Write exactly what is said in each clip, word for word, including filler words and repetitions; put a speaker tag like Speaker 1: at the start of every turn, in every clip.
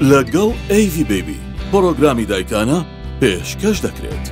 Speaker 1: لەگەڵ ئێ ڤی بێبی پرۆگرامی دایکانە پێشکەش دەکرێت.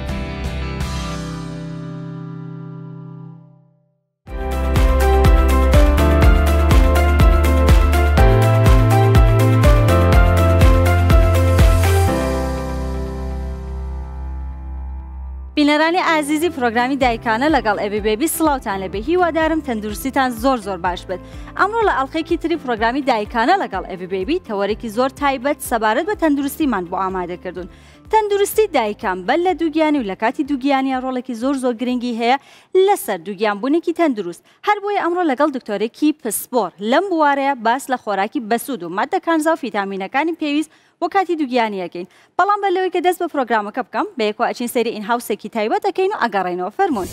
Speaker 2: بینەرانی ئازیزی پرۆگرامی دایکانە لەگەڵ ئێ ڤی بێبی سڵاوتان لەبێ، هیوادارم تەندروستیتان زۆر زۆر باش بێت. ئەمڕۆ لە ئەڵلقەیەکی تری پرۆگرامی دایکانە لەگەڵ ئێ ڤی بێبی تەوەرێکی زۆر تایبەت سەبارەت بە تەندروستیمان بۆ ئامادەکردوون. تەندروستی دایکان بەل لە دووگیانی و لە کاتی دووگیانیە ڕۆڵێکی زۆر زۆر گرنگی هەیە لەسەر دووگیانبوونێکی تەندروست. هەر بۆیە ئەمڕۆ لەگەڵ دکتۆرێکی پسپۆر لەم بوارەیە باس لە خۆراکی بەسوود و ماددەکانزا و فیتامینەکانی پێویست بۆ کاتی دووگیانیەکەین. بەڵام بە لەوەی کە دەست بە پرۆگرامەکە بکەم بەیەکەوە ئەچین سەیری ئین هاوسێکی تایبەت دەکەین و ئەگەڕێنەوە. فەرموون.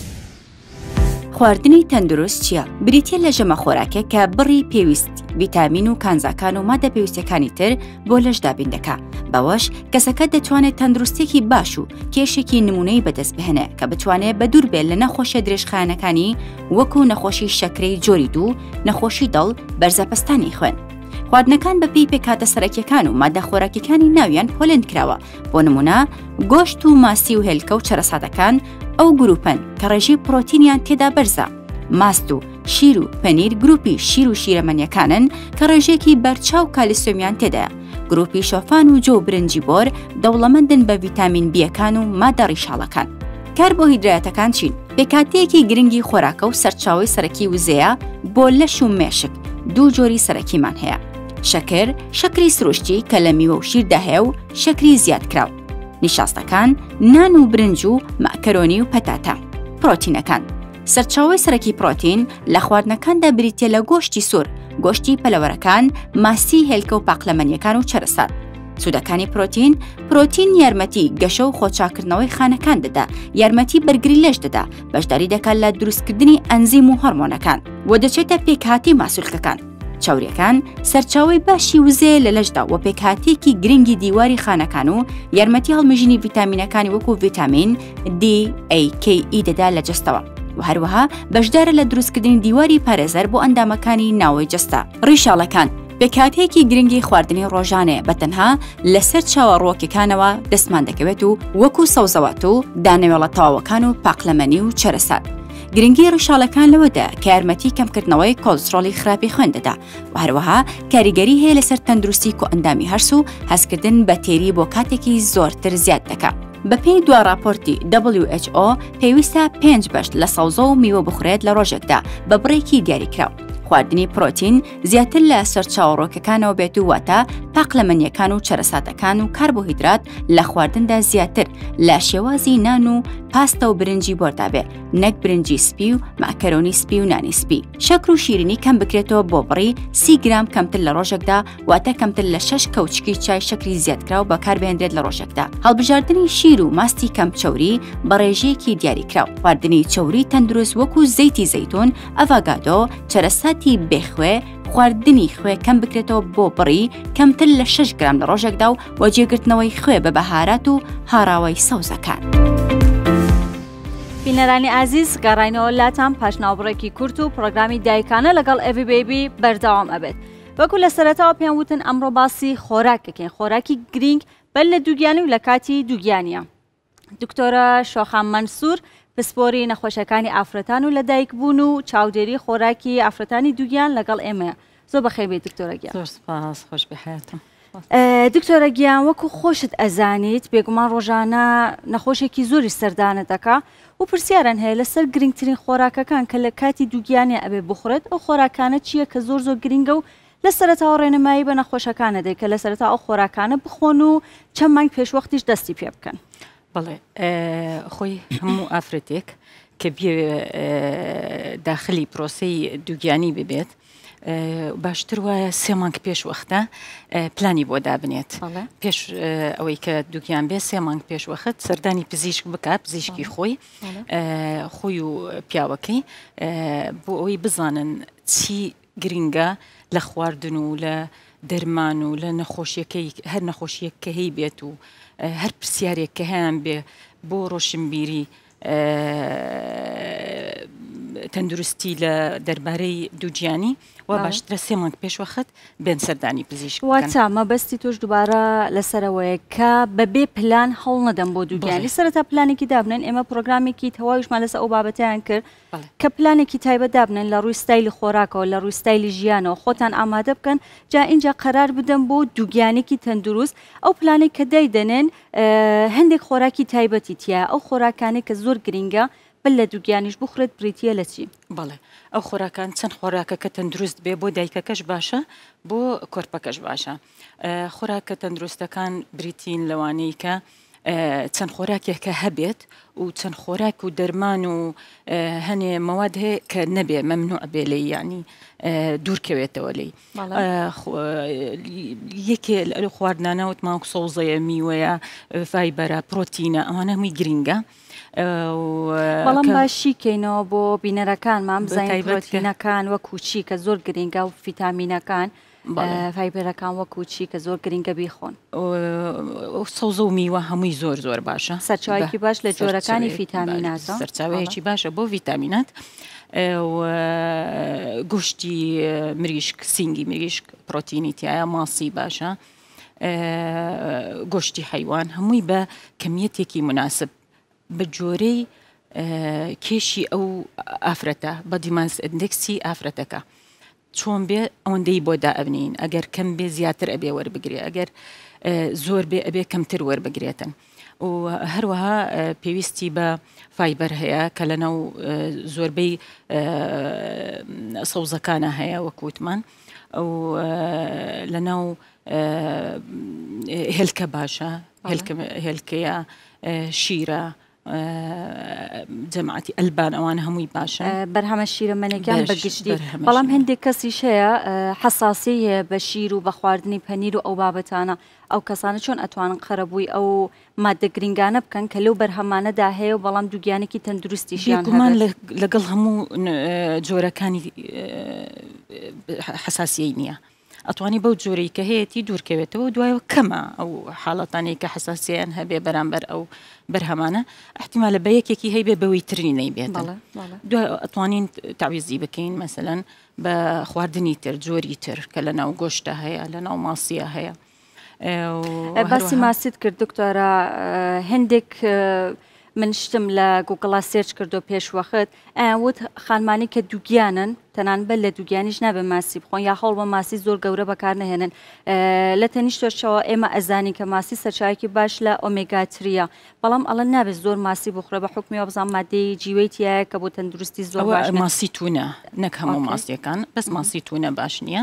Speaker 3: خواردنی تەندروست چییە؟ بریتە لە ژەمە خۆراکێک کە بڕی پێویست ڤیتامین و کانزاکان و مادە پێویستەکانی تر بۆ لەش دابین دەکات. بەوەش کەسەکە دەتوانێت تەندروستێکی باش و کێشێکی نمونەی بەدەست بهێنێ کە بتوانێت بە دوور بێت لە نەخۆشیە درێژخایەنەکانی وەکو نەخۆشی شەکرەی جۆری دوو، نەخۆشی دڵ، بەرزەپەستانی خوێن. خواردنەکان بەپێی پێکاتە سەرەکیەکان و مادە خۆراکیەکانی ناویان پۆلند کراوە. بۆ نمونە گۆشت و ماسی و هێلکە و چەرەسادەکان ئەو گروپن کە ڕێژی پرۆتینیان تێدا بەرزە. ماست و شیر و پەنیر گروپی شیر و شیرەمەنیەکانن کە ڕێژێکی بەرچاو کالیسیۆمیان تێدایە. گروپی شۆفان و جۆ و برنجی بۆر دەوڵەمەندن بە ڤیتامین بیەکان و مادە ڕیشاڵەکان. کاربۆهیدراتەکان چین؟ پێکاتەیەکی گرنگی خۆراکە و سەرچاوی سەرەکی وزەیە بۆ لەش و مێشک. دوو جۆری سەرەکیمان هەیە: شەکر، شەکری سروشتی کە لە میوە و شیردا هەیە و شەکری زیادکراو. نیشاستەکان، نان و برنج و مەکەرۆنی و پەتاتە. پرۆتینەکان، سەرچاوی سەرەکی پرۆتین لە خواردنەکاندا بریتە لە گۆشتی سوور، گۆشتی پەلەوەرەکان، ماسی هێلکە و پاقلەمەنیەکان و چەرەساد. سوودەکانی پرۆتین، پرۆتین یارمەتی گەشە و خۆچاکردنەوەی خانەکان دەدا، یارمەتی بەرگری لەش دەدا، بەشداری دەکات لە دروستکردنی ئەنزیم و هۆرمۆنەکان و دەچێتە پێکهاتی ماسوولکەکان. چاوریەکان سەرچاوی باشی وزەیە لە لەشدا و پێکهاتێکی گرنگی دیواری خانەکان و یارمەتی هەڵمژینی ڤیتامینەکانی وەکو ڤیتامین دی، ئەی، کێ، ئی دەدا لە جەستەوە و هەروەها بەشدارە لە دروستکردنی دیواری پارێزەر بۆ ئەندامەکانی ناوەی جەستە. ڕیشاڵەکان پێکهاتەیەکی گرنگی خواردنی ڕۆژانێ بەتەنها لەسەر چاوەڕۆکەکانەوە دەستمان دەکەوێت و وەکو سەوزەوات و دانەوێڵە تەواوەکان و پاقلەمەنی و چەرەساد. گرنگی ڕیشاڵەکان لەوەدا کە یارمەتی کەمکردنەوەی کۆلسترۆلی خراپی خوێن دەدا و هەروەها کاریگەری هەیە لەسەر تەندروستی کۆ ئەندامی هەرس و هەستکردن بە تێری بۆ کاتێکی زۆرتر زیاد دەکات. بەپێی دوا راپۆرتی دبلیو ئەیچ ئۆ پێویستە پێنج بەشت لە سەوزە و میوە بخورێت لە ڕۆژێکدا بە بڕێکی دیاریکراو. خواردنی پرۆتین زیاتر لە سەرچاوەڕۆکەکانەوە بێت و واتە پاقلەمەنیەکان و چەرەسادەکان و کاربۆهیدرات لە خواردندا زیاتر لە شێوازی نان و پاستە و برنجی بۆردا بێ، نەک برنجی سپی و ماکەرۆنی سپی و نانی سپی. شەکر و شیرینی کەم بکرێتەوە بۆ بڕی سی گرام کەمتر لە ڕۆژێکدا، واتە کەمتر لە شەش کەوچکی چای شەکری زیادکراو بەکاربهێنرێت لە ڕۆژێکدا. هەڵبژاردننی شیر و ماستی کەم چەوری بە ڕێژەیەکی دیاریکراو. خواردنی چەوری تەندروست وەکو زەیتی زەیتون، ئەڤاگادۆ، چەرەساتی بێخوێ، خواردنی خوێ کەم بکرێتەوە بۆ بڕی کەمتر لە شەش گرام لە ڕۆژێکدا و وەجێگرتنەوەی خوێ بە بەهارات و هاراوەی سەوزەکان.
Speaker 2: بینەرانی ئازیز، گەڕاینەوە لاتان پاشناوبڕێکی کورت و پرۆگرامی دایکانە لەگەڵ ئێ ڤی بێبی بەردەوام ئەبێت. وەکو لە سەرەتاوە پێم وتن ئەمڕۆ باسی خۆراکەکەین، خۆراکی گرنگ بەل لە دووگیانی و لە کاتی دووگیانیە. دکتۆرە شۆخان مەنسوور پسپۆری نەخۆشەکانی ئافرەتان و لە دایک بوون و چاودێری خۆراکی ئافرەتانی دووگیان لەگەڵ ئێمەیە. زۆر بەخێر بێت دکتۆرە گیان.
Speaker 4: زۆر سپاس، خۆش بێحیاتم.
Speaker 2: دکتۆرە گیان، وەکو خۆشت ئەزانیت بێگومان ڕۆژانە نەخۆشێکی زۆری سەردانە دەکا و پرسیاران هەیە لەسەر گرنگترین خۆراکەکان کە لە کاتی دووگیانە ئەبێ بخورێت. ئەو خۆراکانە چییە کە زۆر زۆر گرنگە و لە سەرەتاوە ڕێنەمایی بە نەخۆشەکانە دەی کە لە سەرەتا ئەو خۆراکانە بخۆن و چەند مانگ پێشوەختیش دەستی پێ بکەن؟
Speaker 4: بەڵێ، خۆی هەموو ئافرەتێک کە بێ داخلی پرۆسەی دووگیانی ببێت باشتر وایە سێ مانگ پێش وەختە پلانی بۆ دابنێت. پێش ئەوەی کە دووگیان بێ سێ مانگ پێش وەخت سەردانی پزیشک بکات، پزیشکی خۆی خۆی و پیاوەکەی بۆ ئەوەی بزانن چی گرنگە لە خواردن و لە دەرمان و لە نەخۆشیەکەی هەر نەخۆشیەک کە هەی بێت و هەر پرسیارێک کە هەیان بێ بۆ ڕۆشنبیری تەندروستی لە دەربارەی دووگیانی و باشترە سێ مانگ پێش وەخت بێن سەردانی پزیشک
Speaker 2: واتە مەبەستی تۆش دووبارە لەسەرەوەیە کە بەبێ پلان هەڵ نەدەم بۆ دووگیانی سەرەتا پلانێکی دابنێن ئێمە پرۆگرامێکی تەواویشمان لەسەر ئەو بابەتیان کرد کە پلانێکی تایبەت دابنێن لە ڕووی ستایلی خۆراکەوە لە ڕووی ستایلی ژیانەوە خۆتان ئامادە بکەن جا اینجا قەرار بدەن بۆ دووگیانێکی تەندروست ئەو پلانێک کە دەیدەنێن هەندێک خۆراکی تایبەتی تایە ئەو خۆراکانێک کە زۆر گرینگە بل لە دووگیانیش بخورێت بریتە لە چی؟
Speaker 4: بەڵێ ئەو خۆراکان چەند خۆراکەکە تەندروست بێ بۆ دایکەکەش باشە بۆ کۆرپەکەش باشە خۆراکە تەندروستەکان بریتین لەوانەیە کە چەند خۆراکێکە هەبێت و چەند خۆراک و دەرمان و هەنێ مەواد هەیە کە نەبێ مەمنوع بێ لێی ینی دوورکەوێتەوە لێی یەکێ لە خواردنانە وتمان سەوزەیە میوەیە فایبەرە پرۆتینە ئەوانە هەمووی گرینگە
Speaker 2: بەڵام باشیکەینەوە بۆ بینەرەکانمان بزانین پرۆتینەکان وە کوچی کە زۆر گرینگە و ڤیتامینەکان فایبەرەکان وە کوچی کە زۆر گرینگە بیخۆن
Speaker 4: سەوزە و میوە هەمووی زۆر زۆر باشە
Speaker 2: سەرچاوێکی باش لە جۆرەکانی ڤیتامیناتە
Speaker 4: سەرچاوەیەکی باشە بۆ ڤیتامینات گوشتی مریشک سینگی مریشک پرۆتینی تایە ماسی باشە گۆشتی حیوان هەمووی بە کەمیەتێکی مناسب بە جۆرەی کێشی ئەو ئافرەتە بە دیمانس ئەندێکسی ئافرەتەکە چۆن بێ ئەوەندەی بۆ دائبنین ئەگەر کەم بێ زیاتر ئەبێ وەربگرێ ئەگەر زۆر بێ ئەبێ کەمتر وەربگرێتن و هەروەها پێویستی بە فایبەر هەیە کە لەناو زۆربەی سەوزەکانە هەیە وەکوتمان و لەناو هێلکە باشە هێلکەیە شیرە جەماعەتی ئەلبان ئەوانە هەمووی باشە
Speaker 2: بەرهەمە شیرەمەنێکیان بەگشتی بەڵام هەندێک کەسیش هەیە حەساسی هەیە بە شیر و بە خواردنی پەنیر و ئەو بابەتانە ئەو کەسانە چۆن ئەتوانن قەرەبووی ئەو مادە گرنگانە بکەن کە لەو بەرهەمانەدا هەیە و بەڵام دووگیانێکی تەندروستیشیان
Speaker 4: بێگومان لەگەڵ هەموو جۆرەکانی حەساسیەی نییە ئەتوانی بەو جۆرەی کە هەیەی دوورکەوێتەوە دوایەوە کەمە ئەو حاڵەتانی کە حەساسیان هەبێ بەرامبەر ئەو بەرهەمانە احتیمالە بە یەکێکی هەیبێ بەوەی ترنی نەیبێت دوای ئەتوانین تعویزی بکەین مەسەلەن بە خواردنی تر جۆری تر کە لە ناو گۆشتە هەیە لە ناو ماسیە هەیە
Speaker 2: باسی ماسیت کرد دکتۆرە هەندێک من شتم لە گوگڵا سێرچ کردو پێشوەخت ئەوت خانمانی کە دووگیانن تەنانبەت لە دووگیانیش نابێ ماسی بخۆن یا هەڵ بە ماسی زۆر گەورە بەکار نهێنن لە تەنیشتۆشەوە ئێمە ئەزانی کە ماسی سەرچاوێکی باش لە ئۆمێگاتریە بەڵام ئەڵە نابێت زۆر ماسی بخورە بە حکمیەوە بزان مادەی جیوەی تایە کە بۆ تەندروستی زۆر باش
Speaker 4: ماسی تونە نەک هەموو ماسیەکان بەس ماسی تونە باش نییە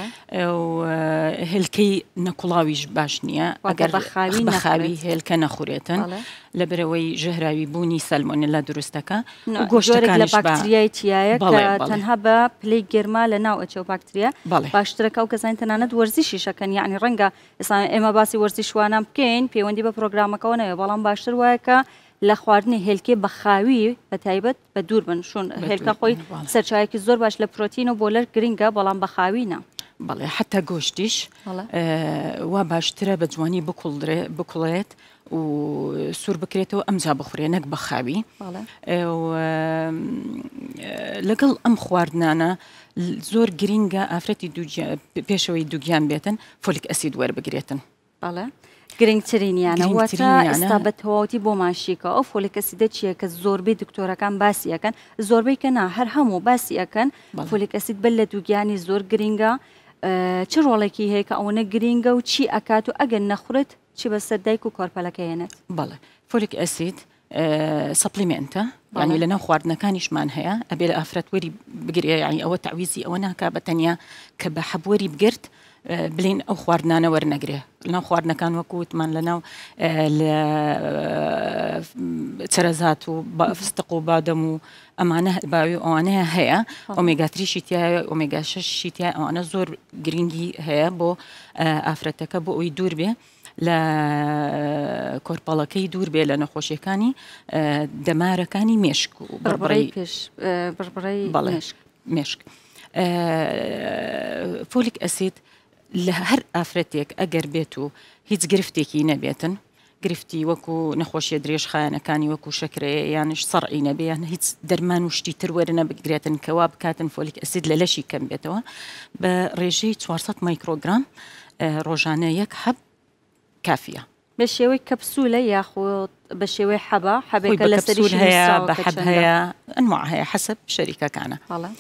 Speaker 4: هێلکەی نەکوڵاویش باش نییە ئەگەر بەخاوی هێلکە نەخورێتن لەبەرەوەی ژەهراوی بوونی سەلمۆنێلا دروستەکە
Speaker 2: گۆشتێک لە باکتریای تایە کە تەنها بە پلەی گێرما لە ناو ئەچێ و باکتریا باشترەکە و کەسانی تەنانەت وەرزشیشەکەن یعنی ڕەنگە ئێمە باسی وەرزشوانە بکەین پەیوەندی بە پرۆگرامەکەەوە نەوێ بەڵام باشتر وایە کە لە خواردنی هێلکێ بە خاوی بە تایبەت بە دوور بن شون هێلکە خۆی سەرچاوێکی زۆر باش لە پرۆتین و بۆلەر گرینگە بەڵام بە خاوینە
Speaker 4: بەڵێ حتا گۆشتیش وا باشترە بە جوانی بکوڵێت و سوور بکرێتەوە ئەمجا بخورێ نەک بە خاوی لەگەڵ ئەم خواردنانە زۆر گرینگە ئافرەتی پێشەوەی دووگیان بێتن فۆلیک ئەسید وەربگرێتن
Speaker 2: گرنگترینیانە واتە ئێستا بە تەواوەتی بۆ ماشیکە ئەو فۆلیک ئەسیدە چییە کە زۆربەی دکتۆرەکان باسی ئەەکەن زۆربەی کە نا هەر هەموو باسی ئەەکەن فۆلیک ئەسید بل لە دووگیانی زۆر گرینگە چ ڕۆڵێکی هەیە کە ئەوەنە گرینگە و چی ئەکات و ئەگەر نەخورێت چی بەسەر دایک و کۆرپەلەکەیەنێت
Speaker 4: بەڵێ فۆلیک ئەسید سەپلیمنتە ینی لەناو خواردنەکانیشمان هەیە ئەبێ لە ئافرەت وەری بگرێ ینی ئەوە تعویزی ئەوە ناکا بە تەنیا کە بە حەبوەری بگرت بلین ئەو خواردنانە وەرنەگرێ لەناو خواردنەکان وەکووتمان لەناو چەرەزات و فستق و بادەم و ئەمانە باوی ئەوانەیە هەیە ئۆمێگاتریشی تایە ئۆمێگا شەشی تایە ئەوانە زۆر گرنگی هەیە بۆ ئافرەتەکە بۆ ئەوی دوور بێ لە کۆرپەڵەکەی دوور بێ لە نەخۆشیەکانی دەمارەکانی مێشک و
Speaker 2: بڕبڕی پێش بڕبڕی
Speaker 4: مێشک فۆلیک ئەسید لە هەر ئافرەتێک ئەگەر بێت و هیچ گرفتێکی نەبێتن گرفتی وەکو نەخۆشیە درێژ خایەنەکانی وەکو شەکرێ یانش سەرعی نەبێ یان هیچ دەرمان و شتی تر وەرە نەبگرێتن کەوا بکاتن فۆلیک ئەسید لە لەشی کەم بێتەوە بە ڕێژەی چوارسەد مایکرۆگرام ڕۆژانە یەک حەب کافیە.
Speaker 2: بە شێوەی کەپسولە یاخود بە شێوەی حەبە حەبێکە لە سەری
Speaker 4: هەیە بە حەب هەیە ئەنواع هەیە حەسب شەریکەکانە.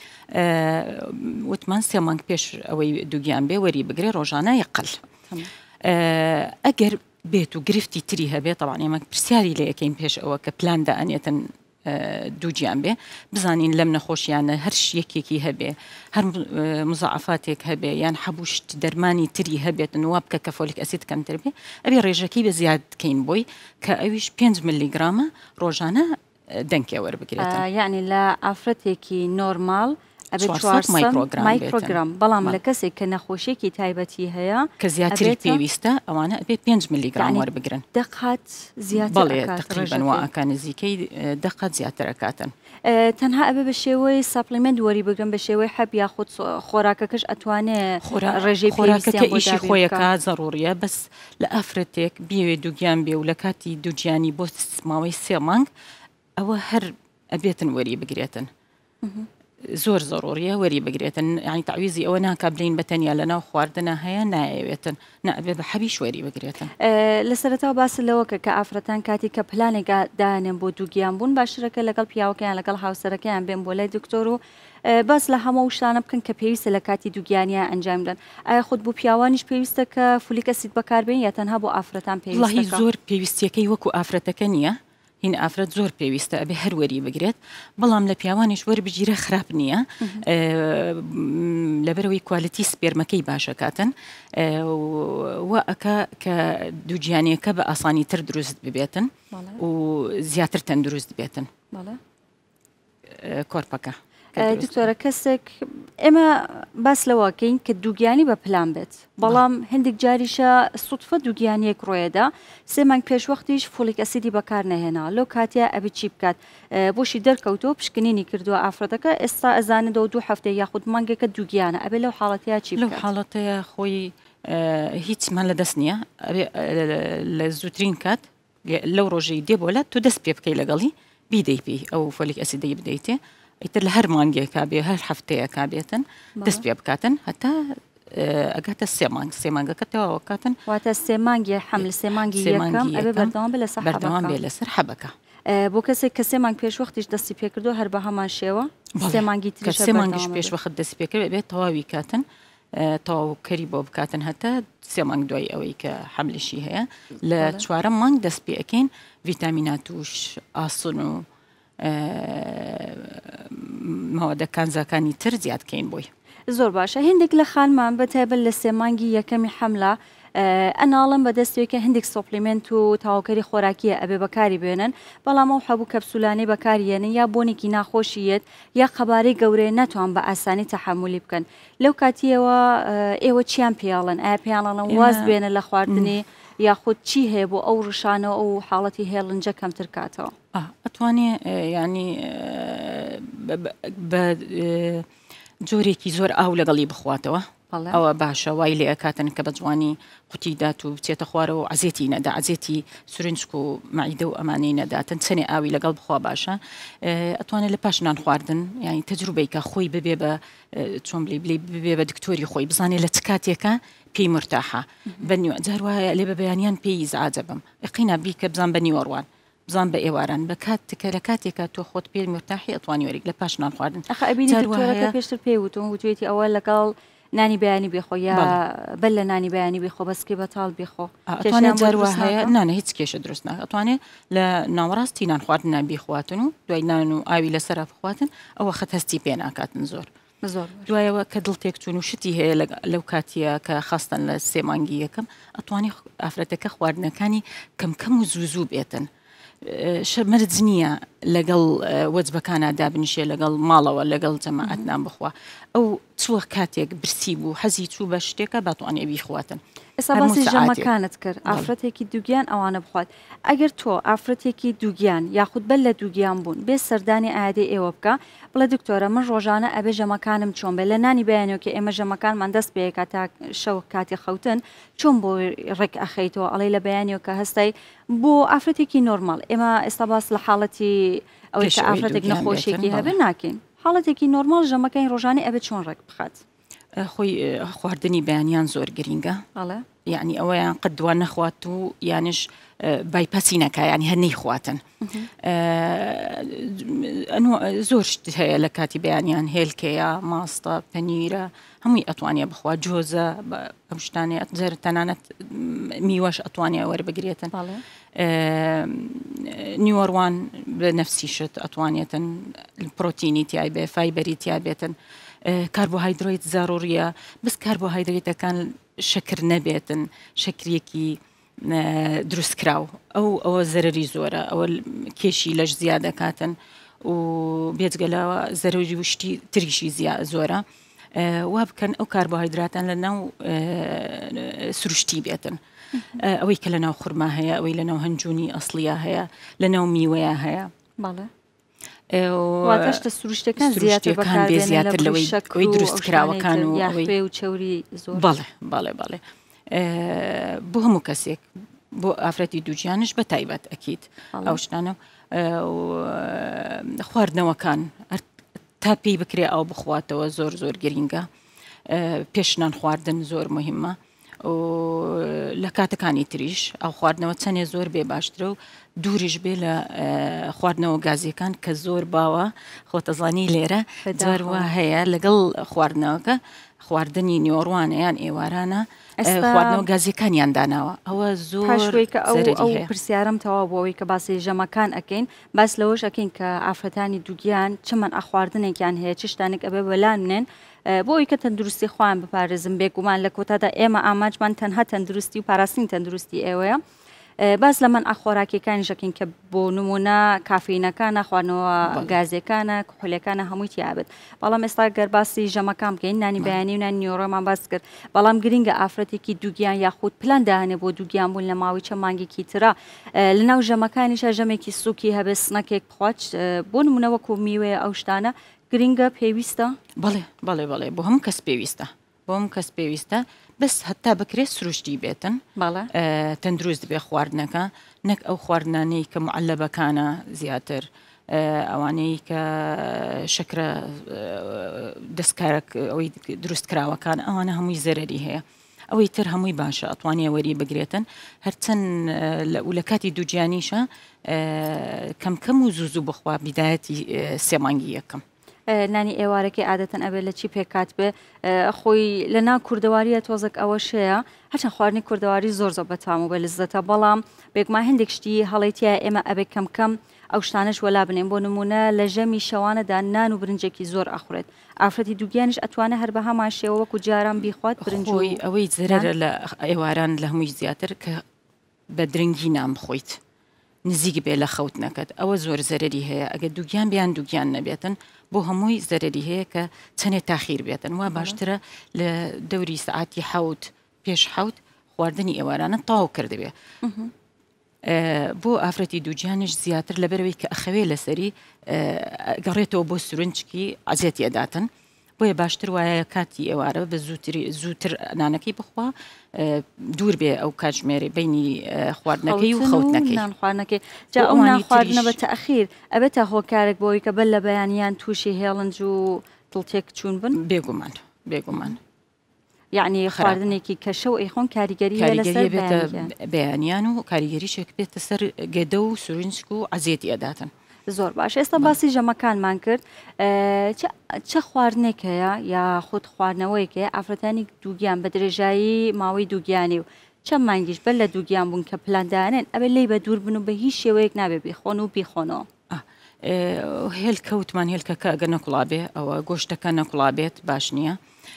Speaker 4: وتمان سێ مانگ پێش ئەوەی دووگیان بێ وەری بگرێ ڕۆژانە یەقل. ئەگەر بێت و گرفتی تری هەبێت طبعاً ئێمە پرسیاری لە یەکەین پێش ئەوە کە پلاندا ئەنێتن دووجیان بێ بزانین لەم نەخۆشیانە هەر یەکێکی هەبێ هەر مزعفاتێک هەبێ یان حەبوشت دەرمانی تری هەبێتن وا بکە کە فۆلیک ئەسید کەمتر بێ ئەبێ ڕێژەکەی بە زیاد بکەین بۆی کە ئەویش پێنج میلیگرامە ڕۆژانە دەنگێ وەربگرێتن.
Speaker 2: یعنی لە ئافرەتێکی نۆرمال مایکرۆگرام بەڵام لە کەسێک کە نەخۆشیێکی تایبەتی هەیە
Speaker 4: کە زیاتری پێویستە ئەوانە ئەبێ پێنج میلیگرام وەربگرن
Speaker 2: دەقات زیاتر
Speaker 4: بەڵێ تقریباً واکە نزیکەی دەقات زیاتر ئەکاتن.
Speaker 2: تەنها ئەبێ بە شێوەی ساپلیمنت وەری بگرن بە شێوەی حەب یاخود خۆراکەکەش ئەتوانێت ڕێژەی
Speaker 4: خۆراکەکە ئیشی خۆیەکە ضروریە بەس لە ئافرەتێک بیاوێ دووگیان بێ و لە کاتی دووجیانی بۆ ماوەی سێ مانگ ئەوە هەر ئەبێتن وەری بگرێتن. زۆر زۆڕۆریە وەری بگرێتن ینی تعویزی ئەوە ناکە بلین بەتەنیا لە ناو خواردنە هەیە نایەوێتن نەبێ بە حەبیش وەری بگرێتن.
Speaker 2: لە سەرەتاوە باس لەوەکە کە ئافرەتان کاتی کە پلانێک دانێن بۆ دووگیان بوون باشترەکە لەگەڵ پیاوەکەیان لەگەڵ هاوسەرەکەیان بێن بۆ لای دکتۆر و باس لە هەموو شتانە بکەن کە پێویستە لە کاتی دووگیانیە ئەنجام بدەن. ئایا خودت بۆ پیاوانیش پێویستە کە فۆلیک ئەسید بەکاربێن یا تەنها بۆ ئافرەتان پێویستە؟
Speaker 4: زۆر پێویستیەکەی وەکو ئافرەتەکە نییە. هین ئافرەت زۆر پێویستە ئەبێ هەر وەری بگرێت بەڵام لە پیاوانیش وەربگیرە خراپ نییە لەبەرەوەی کوالیتی سپێرمەکەی باشەکاتن و ئەکە کە دووجیانیەکە بە ئاسانی تر دروست ببێتن و زیاتر تەندروست بێتن کۆرپەکە.
Speaker 2: دکتۆرە کەسێک ئێمە باس لەوەکەین کە دووگیانی بە پلان بێت بەڵام هەندێک جاریشە سوتفە دووگیانیەک ڕۆیەدا سێ مانگ پێشوەختیش فۆلیک ئەسیدی بەکار نەهێنا لەو کاتیا ئەبێ چی بکات بۆشی دەرکەوتۆ پشکنینی کردووە ئافرەتەکە ئێستا ئەزانێتەوە دوو هەفتەی یاخود مانگێکە دووگیانە ئەبێ لەو حاڵەتەیە چی
Speaker 4: لەو حاڵەتەیە خۆی هیچمان لە دەست نییە لە زووترین کات لەو ڕۆژەی دێ بۆ لە تو دەست پێ بکەی لەگەڵی بیدەی پێی ئەو فۆلیک ئەسیدەی بدەیتێ ئیتر لە هەر مانگێکا بێ هەر هەفتەیەکا بێتن دەست پێ بکاتن هەتا ئەگاتە سێ مانگ سێ مانگەکەتەوە کاتن
Speaker 2: واتە سێ مانگی حەمل سێ مانگی یەکەم ئەبێ بەردەوام بێ لەسەر
Speaker 4: بەردەوام بێ لەسەر حەبەکە.
Speaker 2: بۆ کەسێک کە سێ مانگ پێشوەختیش دەستی پێکردو هەر بە هەمان شێوە سێ مانگی تریش
Speaker 4: سێ مانگیش پێشوەخت دەستی پێکرد بێت تەواوی کاتن تەواوکەری بۆ بکاتن هەتا سێ مانگ دوای ئەوەی کە حەملشی هەیە لە چوارەم مانگ دەست پێ ئەکەین ڤیتامینات توش ئاسن و ماوەدە کانزاکانی تر زیادکەین بۆی.
Speaker 2: زۆر باشە هندێک لە خانمان بەتایبەت لە سێ مانگی یەکەمی حەملە ئەناڵم بەدەستێکە هەندێک سۆپلیمنت و تاواکەری خۆراکیە ئەبێ بەکاری بێنن بەڵام ئەو هەبوو کەپسولانەی بەکارێنن یا بۆنێکی ناخۆشیەت یا قەبارەی گەورەیە ناتوان بە ئاسانی تەحملی بکەن لەو کاتیەوە ئێوە چیان پێڵن ئایا پێیانڵن واز بێنە لە خواردنی یاخود چی هەیە بۆ ئەو ڕشانەوە ئەو حاڵەتی هێڵنجە کەمتر کاتەوە؟
Speaker 4: ئەتوانێ ینی بە جۆرێکی زۆر ئاو لەگەڵی بخواتەوە ئەوە باشە وای لێ ئەکاتن کە بە جوانی قوتی دات و بچێتە خوارەوە و عزیێتی نەدا عزیێتی سورنجک و مەعیدە و ئەمانەی نەداتن چەنێ ئاوی لەگەڵ بخوا باشە ئەتوانێت لە پاش نان خواردن یانی تەجروبەیکە خۆی ببێ بە چۆن بلی بلی ببێ بە دکتۆری خۆی بزانێت لە چ کاتێکە پێی مرتاحە بەنیوە جار وایە لێ بە بەیانیان پێی زعاجە بم یقینا بی کە بزان بە نیوەڕوان بزان بە ئێواران بە کات تکە لە کاتێکە تۆ خۆت پێ مرتاحی ئەتوانی وەرێک لە پاش نان خواردن
Speaker 2: ئەخەبیێتە پێشتر پێوتون وتوێتی ئەوە لەگەڵ نانی بەیانی بێخۆ یا بەل لە نانی بەیانی بێخۆ بەسکێ بەتاڵ بێخۆ
Speaker 4: ئەتوانێت جاروا هەیە نانە هیچ کێشە دروست ناکە ئەتوانێت لە ناوەڕاستی نان خواردنان بیخواتن و دوای نان و ئاوی لەسەر بخواتن ئەوە خەت هەستی پێ ناکاتن زۆر
Speaker 2: زۆر
Speaker 4: دوایەوە کە دڵتێک چوون و شتی هەیە لەو کاتیە کە خاستن لە سێ مانگی یەکەم ئەتوانی ئافرەتەکە خواردنەکانی کەم کەم و زوو زوو بێتن مەرج نییە لەگەڵ وەجبەکانە دابنیشێ لەگەڵ ماڵەوە لەگەڵ جەماعەتنان بخوا ئەو چووە کاتێک برسی بوو حەزی چوو بە شتێکە باتوانێ بیخواتن.
Speaker 2: ئێستا باسی ژەمەکانت کرد ئافرەتێکی دووگیان ئەوانە بخوات ئەگەر تۆ ئافرەتێکی دووگیان یاخود بەر لە دووگیان بوون بێ سەردانی ئاادی ئێوە بکە بڵێ دکتۆرە من ڕۆژانە ئەبێ ژەمەکانم چۆن بێ لە نانی بەیانەوەکە ئێمە ژەمەکانمان دەست پێەکە تا شەو کاتی خەوتن چۆن بۆ ڕێک ئەخەیتەوە ئەڵێ لە بەیانەوەکە هەستای بۆ ئافرەتێکی نۆرمال ئێمە ئێستا باس لە حاڵەتی ئەوەی کە ئافرەتێک نەخۆشیێکی هەبێ ناکەین حاڵەتێکی نۆرمال ژەمەکەی ڕۆژانی ئەبێت چۆن ڕێک بخات
Speaker 4: خۆی خواردنی بەیانیان زۆر گرینگە یعنی ئەوەیان قدوان نەخوات و یانش بایپەسی نەکە ینی هەر نەیخواتن زۆر شت هەیە لە کاتی بەیانیان هێلکەیە ماستە پەنیرە هەمووی ئەتوانێ بخوا جۆزە ئەم شتانێ ئەتزەر تەنانەت میوەش ئەتوانێ وەربگرێتن نیوەڕوان بە نەفسیشت ئەتوانێتن پرۆتینی تیای بێ فایبەری تیا بێتن کاربۆهایدرۆیت زارۆریە بس کاربۆهایدرێتەکان شەکر نەبێتن شەکرێکی دروستکراو ئەو ئەوە زەرری زۆرە ئەوە کێشی لەش زیادەکاتن و بێجگەلەوە زەرۆژی وشتی تریشی زۆرە وا بکەن ئەو کاربۆهایدراتان لە ناو سروشتی بێتن ئەوەی کە لە ناو خورما هەیە ئەوەی لە ناو هەنجونی ئەسڵیا هەیە لە ناو میوەیە هەیە
Speaker 2: واتەشتە سروشتەکان
Speaker 4: زیاترەکان بێ زیاتر لەوەی ئەوەی دروستکراوەکان و
Speaker 2: و چوری زۆر
Speaker 4: بەڵێ بەڵێ بەڵێ بۆ هەموو کەسێک بۆ ئافرەتی دووجیانش بە تایبەت ئەکیت ئەو شتانە خواردنەوەکان تا پێی بکرێ ئەو بخواتەوە زۆر زۆر گرینگە پێشنان خواردن زۆر مهمە و لە کاتەکانی تریش ئەو خواردنەوە چەندێ زۆر بێ باشترە و دووریش بێ لە خواردنەوە گازیەکان کە زۆر باوە خۆتەزانی لێرە جاروا هەیە لەگەڵ خواردنەوەکە خواردنی نیۆڕوانە یان ئێوارانە خواردنەوە گازیەکانیان داناوە ئەوە زۆر
Speaker 2: ئەو پرسیارم تەوا بۆەوەی کە باسی ژەمەکان ئەەکەین باس لەوەش ئەەکەین کە ئافرەتانی دووگیان چمەن ئەخواردنێکیان هەیە چ شتانێک ئەبێ بەلان بنێن بۆی کە تەندروستی خۆیان بپارێزم بێگومان لە کۆتادا ئێمە ئاماجمان تەنها تەندروستی و پاراستنی تەندروستی ئێوەیە باز لە من ئەخۆراکیەکانی ژەکەین کە بۆ نمونە کافینەکانە خواردنەوە گازیەکانە کحولەکانە هەمووی تیابێت بەڵام ئێستا گەرباسی ژەمەکان بکەین نانی بەیانی و نانی نیۆڕۆمان باس کرد بەڵام گرینگە ئافرەتێکی دووگیان یاخود پلان داهێنێ بۆ دووگیان بوون لە ماوەی چە مانگێکی ترە لە ناو ژەمەکانیشە ژەمێکی سووکی هەبێ سنەکێک بخوات بۆ نمونە وەکو میوەیە ئەو شتانە گرینگە پێویستە
Speaker 4: بەڵێ بەڵێ بەڵێ بۆ هەموو کەس پێویستە بۆ هەموو کەس پێویستە بەس هەتا بکرێت سروشتی بێتن تەندروست بێ خواردنەکە نەک ئەو خواردنانەی کە معلەبەکانە زیاتر ئەوانەی کە شەکرە دەستکارێک ئەوەی دروستکراوەکان ئەوانە هەمووی زەرەری هەیە ئەوەی تر هەمووی باشە ئەتوانێ وەری بگرێتن هەرچەند لە کاتی دووجیانیشە کەم کەم و زوو زوو بخوا بیدایەتی سێمانگی یەکەم
Speaker 2: نانی ئێوارەکەی عادەتەن ئەبێت لە چی پێکات بێ خۆی لە ناو کوردەواریە تۆزێک ئەوە شەیە هەرچەند خواردنی کوردەواری زۆر زۆر بەتام و بە لەززەتە بەڵام بێگومان هەندێک شتی هەڵەیتیە ئێمە ئەبێ کەم کەم ئەو شتانش وەلا بنێن بۆ نمونە لە ژەمی شەوانەدا نان و برنجێکی زۆر ئەخورێت ئافرەتی دووگیانش ئەتوانێت هەر بە هەمان شێوە وەکو جاران بیخوات برنجۆی
Speaker 4: ئەوەی زرەرە لە ئێواران لە هەمووی زیاتر کە بە درنگی نام بخۆیت نزیک بێ لە خەوت نەکەت ئەوە زۆر زەرری هەیە ئەگە دووگیان بیان دووگیان نەبێتن بۆ هەمووی زەرری هەیە کە چەندێت تاخیر بێتن وا باشترە لە دەوری سعاتی حەوت پێش حەوت خواردنی ئێوارانە تاو کردبێ بۆ ئافرەتی دووجیانش زیاتر لەبەرەوەی کە ئەخەوێ لەسەری گەڕێتەوە بۆ سورنجکی ئازیەتی ئەداتن بۆیە باشتر وایە کاتی ئێوارە بە زووتر نانەکەی بخوا دوور بێ ئەو کاتژمێری بینی خواردنەکەی و خەوتنەکەی
Speaker 2: خواردنەکەی جا ئەو نانخواردنە بە تەخیر ئەبێتە هۆکارێک بۆی کە بەر لە بەیانیان تووشی هێڵنج و دڵتێک چوون بن
Speaker 4: بێگومان بێگومان
Speaker 2: یعنی خواردنێکی کەشە و ئەیخۆن کاریگەری لەسەر
Speaker 4: بەیانیان و کاریگەریشێک بێتە سەر گێدە و سورنجک و عەزیەتی ئەداتن
Speaker 2: زۆر باش ئێستا باسی ژەمەکانمان کرد چه خواردنێک هەیە یا خودت خواردنەوەیکەیە ئافرەتانی دووگیان بە درێژایی ماوەی دووگیانی و چەند مانگیش بەر لە دووگیان بوون کە پلاندانێن ئەبێ لی بە دوور بن و بە هیچ شێوەیەک نابێ بیخۆن و بیخۆنەوە
Speaker 4: هێل کەوتمان هێلکەکە ئەگە نەکوڵابێ ئەوە گۆشتەکە نەکوڵابێت باش نییە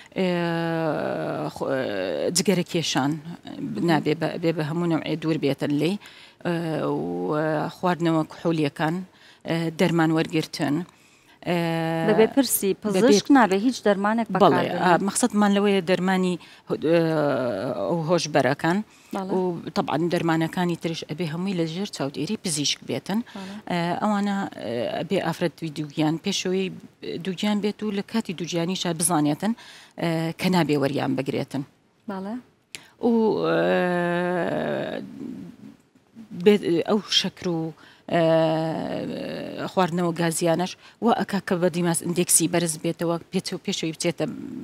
Speaker 4: جگەرە کێشان نابێ بێ بە هەموو نەوعێ دوور بێتن لێ خواردنەوە کحولیەکان دەرمان وەرگرتن
Speaker 2: بەبێ پرسی پزیشک نابێ هیچ دەرمانێک
Speaker 4: بەڵێ مەقسەدمان لەوەیە دەرمانی ئەو هۆشبەرەکان و طبعا دەرمانەکانی ترش ئەبێ هەمووی لە ژێر چاودێری پزیشک بێتن ئەوانە ئەبێ ئافرەت دووگیان پێشەوەی دووگیان بێت و لە کاتی دووگیانیشا بزانێتن کە نابێ وەریان بگرێتن و ئەو شەکر و خواردنەوە گازیانش و ئەکا کە بە دیماس ئیندێکسی بەرز بێتەوە پێچ و پێشەوەی بچێتە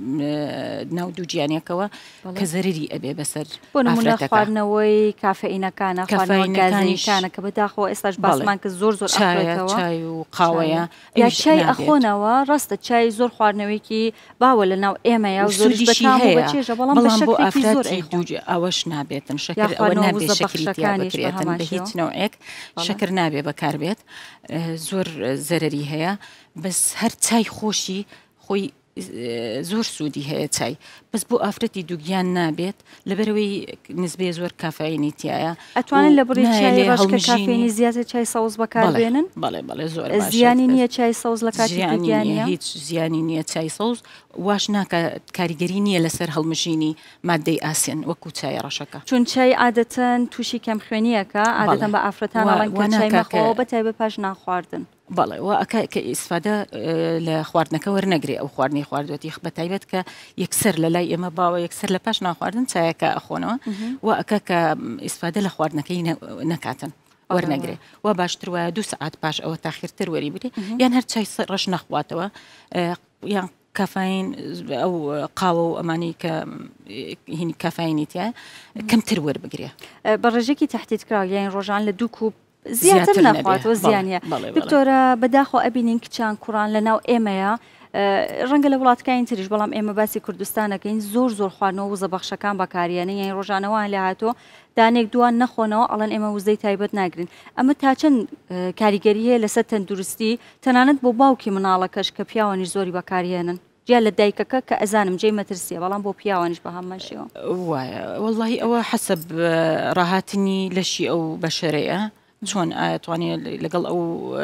Speaker 4: ناو دووگیانێکەوە کە زەرری ئەبێ بەسەر
Speaker 2: بۆ نمونە خواردنەوەی کافەئینەکانە خواردنەوەی کە بەداخەوە ئێستاش باسمان کە زۆر زۆر
Speaker 4: چای و قاوەیە
Speaker 2: یا چای ئەخۆنەوە ڕاستە چای زۆر خواردنەوەیکی باوە لە ناو ئێمەیە و زۆریشی هەیە
Speaker 4: بەڵام بۆ ئافرەتی دووجی ئەوەش نابێتن شەکر ئەوە نابێت شەکریتیا بکرێتن بە هیچ نوعێک شەکر نابێت بەکاربێت زۆر زەرری هەیە بەس هەر چای خۆشی خۆی زۆر سوودی هەیە چای بەس بۆ ئافرەتی دووگیان نابێت لەبەرەوەی نسبێ زۆر کافینی تایە
Speaker 2: ئەتوانن لە بڕی چای ڕەشکە کافینی زیاتر چای سەوز بەکاربێنن
Speaker 4: بەڵێ بەڵێ زۆر
Speaker 2: زیانی نییە چای سەوز لە کاتی دووگیانە
Speaker 4: هیچ زیانی نییە چای سەوز واش ناکە کاریگەری نییە لەسەر هەڵمژینی مادەی ئاسێن وەکو چای ڕەشەکە
Speaker 2: چون چای عادەتەن تووشی کەم خوێنیەکە عادەتەن بە ئافرەتان ئەڵەن چای مەخۆ بەتایبەت پاش ناخواردن
Speaker 4: بەڵێ و ئەکە کە ئیسفادە لە خواردنەکە وەرنەگرێ ئەو خواردنی خواردوەتی بەتایبەت کە یەکسەر لە لای ئێمە باوە یەکسەر لە پاش ناخواردن چایەکە ئەخۆنەوە و ئەکە کە ئیسفادە لە خواردنەکەی نەکاتن وەرنەگرێ و باشتر وایە دوو سەعات پاش ئەوە تاخیرتر وەری بێ یان هەر چای ڕەش نەخواتەوە یان کافین ئەو قاوە و ئەمانی کە هینی کافینی تایە کەمتر وەربگرێ
Speaker 2: بە ڕێژێکی تەحتیتکرا یان ڕۆژان لە دوو کوب زیاتر نەخواتەوە زیانە دکتۆرە بەداخۆ ئەبینین کچان کوڕان لە ناو ئێمەیە ڕەنگە لە وڵاتەکانی تریش بەڵام ئێمە باسی کوردستانەکەین زۆر زۆر خواردنەوە وزە بەخشەکان بەکارێنە یان ڕۆژانەوەیان لە هاتۆ دانێک دوان نەخۆنەوە ئەڵەن ئێمە وزەی تایبەت ناگرین ئەمە تا چەند کاریگەری هەیە لەسەر تەندروستی تەنانەت بۆ باوکی مناڵەکەش کە پیاوانیش زۆری بەکارهێنن جیا لە دایکەکە کە ئەزانم جێی مەترسیە بەڵام بۆ پیاوانیش بە هەممەشەوە
Speaker 4: وایە وەڵڵاهی ئەوە حەسەب ڕاهاتنی لەشی ئەو بەشەرەیە چۆن ئاتوانێت لەگەڵ ئەو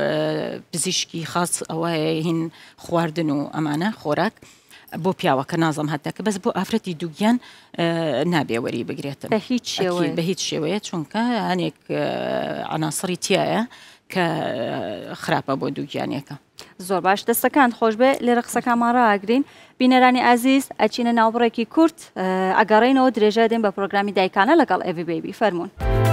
Speaker 4: پزیشکی خاص ئەوەیە هین خواردن و ئەمانە خۆراک بۆ پیاوەکە نازم هەتەکە بەس بۆ ئافرەتی دووگیان نابێ وەری بگرێتن
Speaker 2: بە هیچ شێوەیە
Speaker 4: بە هیچ شێوەیە چونکە هەنێک عناسری تایە کە خراپە بۆ دووگیانێکە
Speaker 2: زۆر باش دەستەکان خۆش بێ لێرە قسەکانمان ڕاگرین بینەرانی ئازیز ئەچینە ناوبڕێکی کورت ئەگەڕێنەوە درێژە دێن بە پرۆگرامی دایکانە لەگەڵ ئێڤی بێبی فەرمونون.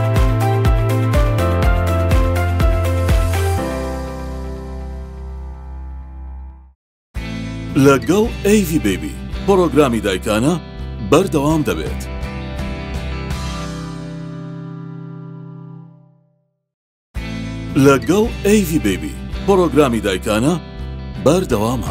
Speaker 1: لەگەڵ ئێڤی بێبی پرۆگرامی دایکانە بەردەوام دەبێت. لەگەڵ ئێڤی بێبی پرۆگرامی دایکانە بەردەوامە.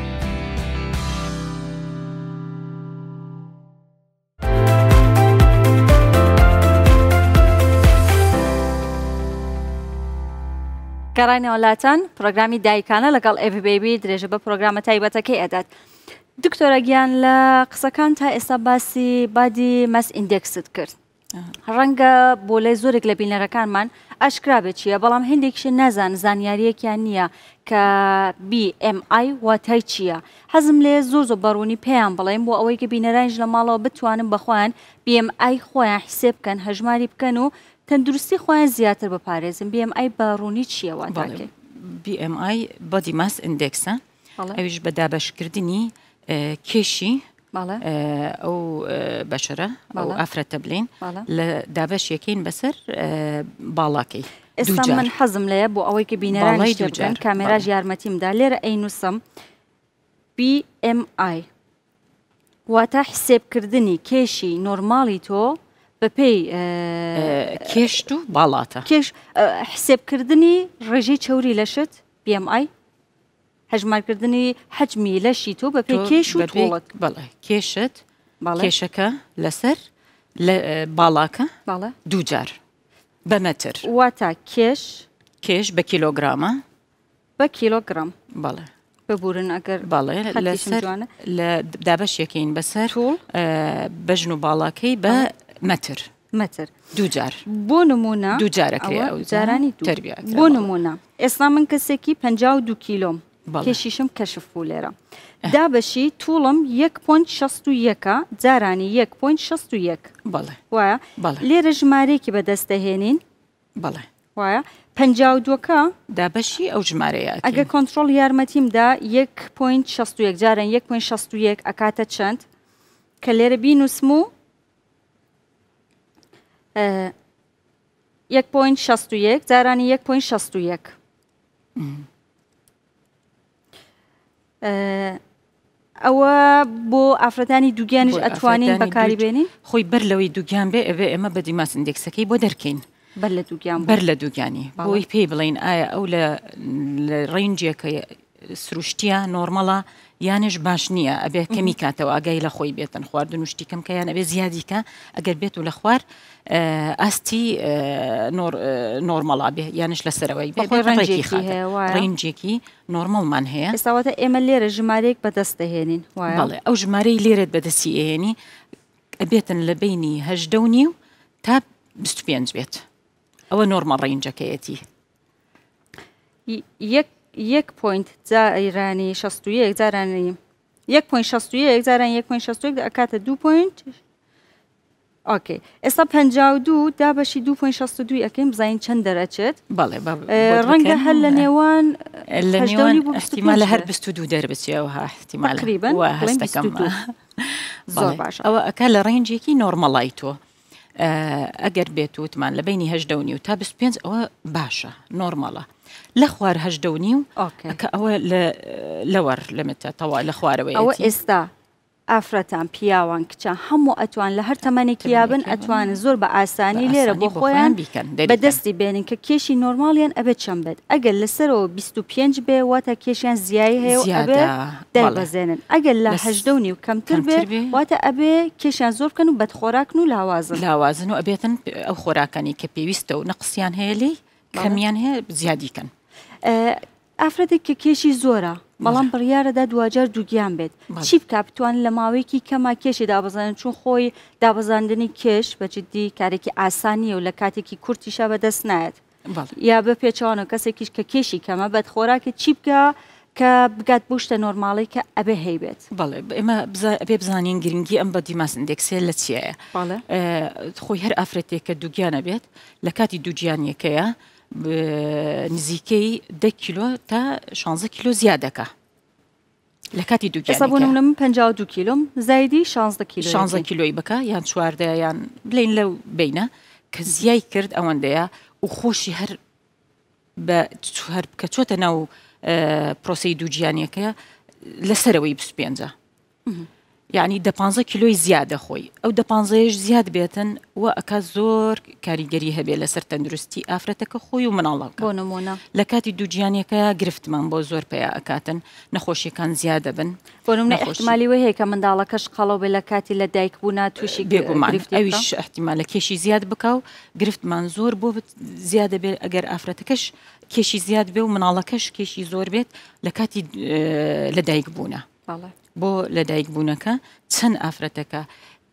Speaker 2: گەڕانەوەلاتەن پرۆگرامی دایکانە لەگەڵ ئێڤی بێبی درێژە بە پرۆگرامە تایبەتەکەی ئەدات. دکتۆرە گیان لە قسەکان تا ئێستا باسی بادی مەس ئیندێکست کرد. ڕەنگە بۆ لای زۆرێک لە بینەرەکانمان ئاشکرا بێت چییە بەڵام هەندێکیش نازان زانیاریەکیان نییە کە بی ئێم ئای واتای چییە. حەزم لێ زۆر زۆر بەڕوونی پێیان بڵێم بۆ ئەوەی کە بینەرانیش لە ماڵەوە بتوانن بەخۆیان بی ئێم ئای خۆیان حسێب بکەن هەژماری بکەن و تەندروستی خۆیان زیاتر بپارێزن. بی ئێم ئای بەڕوونی چییە واتاکە؟
Speaker 4: بی ئێم ئای بادی ماس ئیندێکسە ئەویش بە دابەشکردنی کێشی ئەو بەشرە ئەو ئافرەتە بڵین لە دابەشیەکەین بەسەر باڵاکەی.
Speaker 2: ئێستا من حەزم لێە بۆ ئەوەی کە بینەرانی دەبن کامێراژ یارمەتیمدا لێرە ئەینووسم بی ئێم ئای واتە حسێبکردنی کێشی نۆرماڵی تۆ بەپێی
Speaker 4: کێشت و باڵاتە
Speaker 2: کێش حسێبکردنی ڕێژەی چەوری لەشت بی ئێم ئای هەژمارکردنی حەجمی لەشی تۆ بەپێی کێش و تۆڵت.
Speaker 4: بەڵێ کێشت کێشەکە لەسەر باڵاکە دوو جار بە مەتر
Speaker 2: واتە کێش
Speaker 4: کێش بە کیلۆگرامە
Speaker 2: بە کیلۆگرام
Speaker 4: بەڵێ
Speaker 2: ببورن ئەگەر
Speaker 4: بەڵێ لەسەر لە دابەشیەکەین بەسەر بەژن و باڵاکەی بە مەتر
Speaker 2: مەتر
Speaker 4: دوو جار
Speaker 2: بۆ نمونە
Speaker 4: دوو جارەکرێ
Speaker 2: جارانی بۆ نمونە ئێستا من کەسێکی پەنجا و دوو کیلۆم کێشیشم کەشف بوو لێرە دابەشی تووڵم یەک پۆینت شەست و یەکە جارانی یەک پۆینت شەست و یەک
Speaker 4: بەڵێ
Speaker 2: وایە لێرە ژمارەیەکی بەدەستەهێنین
Speaker 4: بەڵێ
Speaker 2: وایە پەنجا و دووەکە
Speaker 4: دابەشی ئەو ژمارەیە
Speaker 2: ئەگە کۆنتترۆل یارمەتیمدا یەک پۆینت شەست و یەک جاران یەک پۆینت شەست و یەک ئەکاتە چەند کە لێرە بینوسم و یەک پۆینت شەست و یەک جارانی یەک پۆینت شەست و یەک ئەوە بۆ ئافرەتانی دووگیانش ئەتوانین بەکاری بێنین
Speaker 4: خۆی بەر لەوەی دووگیان بێ ئەوێ ئێمە بە دیماس ئیندێکسەکەی بۆ دەرکەین
Speaker 2: بەر لە دووگیان
Speaker 4: بەر لە دووگیانی بۆی پێی بڵین ئایا ئەو لە ڕێنجێکە سروشتیە نۆرمەڵە یانش باش نییە ئەبێ کەمی کاتەوە ئاگای لە خۆی بێتن خواردن وشتی کەم کە یان ئەبێ زیادیکە ئەگەر بێت و لە خوار ئاستی نۆرمەڵا بێ یانش لەسەرەوەی ڕێنجێکی نۆرمەڵمان هەیە
Speaker 2: ئێستاواتە ئێمە لێرە ژمارەیەک بەدەستەهێنین
Speaker 4: بەڵێ ئەو ژمارەی لێرت بەدەستی ئێنی ئەبێتن لە بینی هەژدە و نیو تا بیست و پێنج بێت ئەوە نۆرمەڵ ڕێنجەکەیەتی
Speaker 2: یەک یەک پۆینت جارانی شەست و یەک جارانی یەک پۆینت شەست و یەک جاران یەک پۆینت شەست و یەک ئەکاتە دوو پۆینت ئۆکێ ئێستا پەنجا و دوو دابەشی دوو پۆینت شەست و دوو ئەەکەین بزانین چەند دەرەچێت
Speaker 4: بەڵێ
Speaker 2: ڕەنگە هەر لە نێوان
Speaker 4: لە نێوان احتیمال لە هەر بیست و دوو دەربچێەوە احتیمال هەستەکەم
Speaker 2: زۆر باشە
Speaker 4: ئەوە ئەکا لە ڕێنجێکی نۆرمەڵای تۆ ئەگەر بێت وتمان لە بینی هەژدە و نیو تا بیست و پێنج ئەوە باشە نۆرمەڵە لە خوار هەژدە و نیو کە ئەوە لەوەر لەمتە تەوا لە خوارەوەی
Speaker 2: ئەوە ئێستا ئافرەتان پیاوان کچە هەموو ئەتوان لە هەر تەمەنێکی یابن ئەتوانن زۆر بە ئاسانی لێرە بۆ خۆیان بەدەستی بێنن کە کێشی نۆرماڵیان ئەبێت چەند بێت ئەگەر لەسەرەوە بیست و پێنج بێ واتە کێشیان زیایی هەیە و ئەبێ دەیبەزێنن ئەگەر لە هەژدە و نیو کەمتر بێ واتە ئەبێ کێشیان زۆر بکەن و بەدخۆراکن و لاوازن
Speaker 4: لاوازن و ئەبێتن ئەو خۆراکانی کە پێویستە و نەقسیان هەیە لی کەمیان هەیە زیادیکەن
Speaker 2: ئافرەتێک کە کێشی زۆرە بەڵام بڕیارەدا دوجار دووگیان بێت چی بکە بتوان لە ماوەیەکی کەما کێشی دابەزانن چون خۆی دابەزاندنی کێش بەجددی کارێکی ئاسانیە و لە کاتێکی کورتیشە بەدەست نایەت یا بە پێچوانە کەسێکیش کە کێشی کەمە بەد خۆراکە چی بکە کە بگات بۆ شتە نۆرماڵی کە ئەبێ هەیبێت
Speaker 4: بەڵێ ئێمە بێ بزانین گرنگی ئەم بە دیماس ئیندێکسێ لە چیایە خۆی هەر ئافرەتێک کە دووگیانە بێت لە کاتی دووگیانیەکەیە نزیکەی دە کیلۆ تا شانزە کیلۆ زیادەکە لە کاتی دووگیانەکە
Speaker 2: بۆ نمونە من پەنجا و دوو کیلۆم زایدی شانزە کیلۆ
Speaker 4: شانزە کیلۆی بکە یان چواردە یان بلین لەو بینە کە زیای کرد ئەوەندەیە و خۆشی هەر هەر بکە چۆتە ناو پرۆسی دووگیانیەکە لەسەرەوەی بیست و پێنجە یعنی دە پانزە کیلۆی زیادە خۆی ئەو دە پانزەیەش زیاد بێتن و ئەکا زۆر کاریگەری هەبێ لەسەر تەندروستی ئافرەتەکە خۆی و مناڵەکە
Speaker 2: بۆ نمونە
Speaker 4: لە کاتی دووگیانیەکە گرفتمان بۆ زۆر پێیا ئەکاتن نەخۆشیەکان زیادە بن
Speaker 2: بۆ نمونە احتیمالی وە هەیە کە منداڵەکەش قەڵەو بێ لە کاتی لە دایک بوونا تووشی
Speaker 4: بێگومان ئەویش احتیمالە کێشی زیاد بکە و گرفتمان زۆر بۆ زیادە بێت ئەگەر ئافرەتەکەش کێشی زیاد بێ و مناڵەکەش کێشی زۆر بێت لە کاتی لە دایک بوونە بۆ لە دایک بوونەکە چەند ئافرەتەکە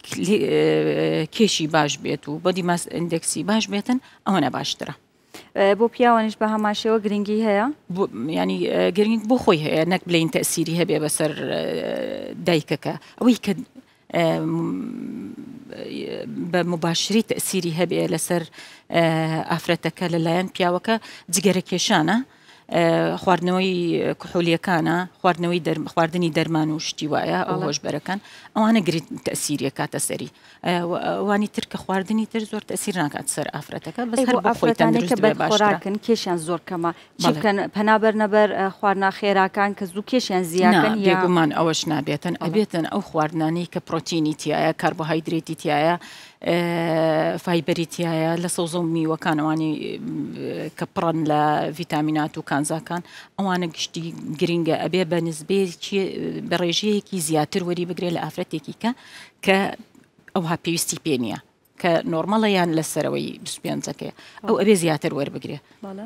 Speaker 4: کێشی باش بێت و بۆ دیماس ئیندێکسی باش بێتن ئەوەنە باشترە
Speaker 2: بۆ پیاوانش بە هەماشەوە گرنگی هەیە
Speaker 4: ینی گرنگ بۆ خۆی هەیە نەک بلین تەسیری هەبێ بەسەر دایکەکە ئەوەی کە بە مباشری تەسیری هەبێ لەسەر ئافرەتەکە لەلایەن پیاوەکە جگەرە کێشانە خواردنەوەی کحولیەکانە خواردنەوەی خواردنی دەرمان و شتی وایە ئەو هۆشبەرەکان ئەوانە گرێت تەسیریە کاتە سەری وانی تر کە خواردنی تر زۆر تەسیر ناکات سەر ئافرەتەکە بەس هەر بۆ خۆی تەندروست بێ
Speaker 2: باشترکن کێشیان زۆر کەمە چی بکەن پەنابەر نەبەر خواردنا خێراکان کە زوو کێشیان زیادن
Speaker 4: بێگومان ئەوەش نابێتن ئەبێتن ئەو خواردنانی کە پرۆتینی تایە کاربۆهایدرێتی تایە فایبەری تایە لە سەوزە و میوەکانەوانی کە پڕن لە ڤیتامینات و کانزاکان ئەوانە گشتی گرنگە ئەبێ بە نسبەیەکی بە ڕێژەیەکی زیاتر وەری بگرێت لە ئافرەتێکی کە کە ئەوها پێویستی پێ نییە کە نۆرمەڵە یان لەسەرەوەی بیست و پێنجەکەیە ئەو ئەبێ زیاتر وەربگرێ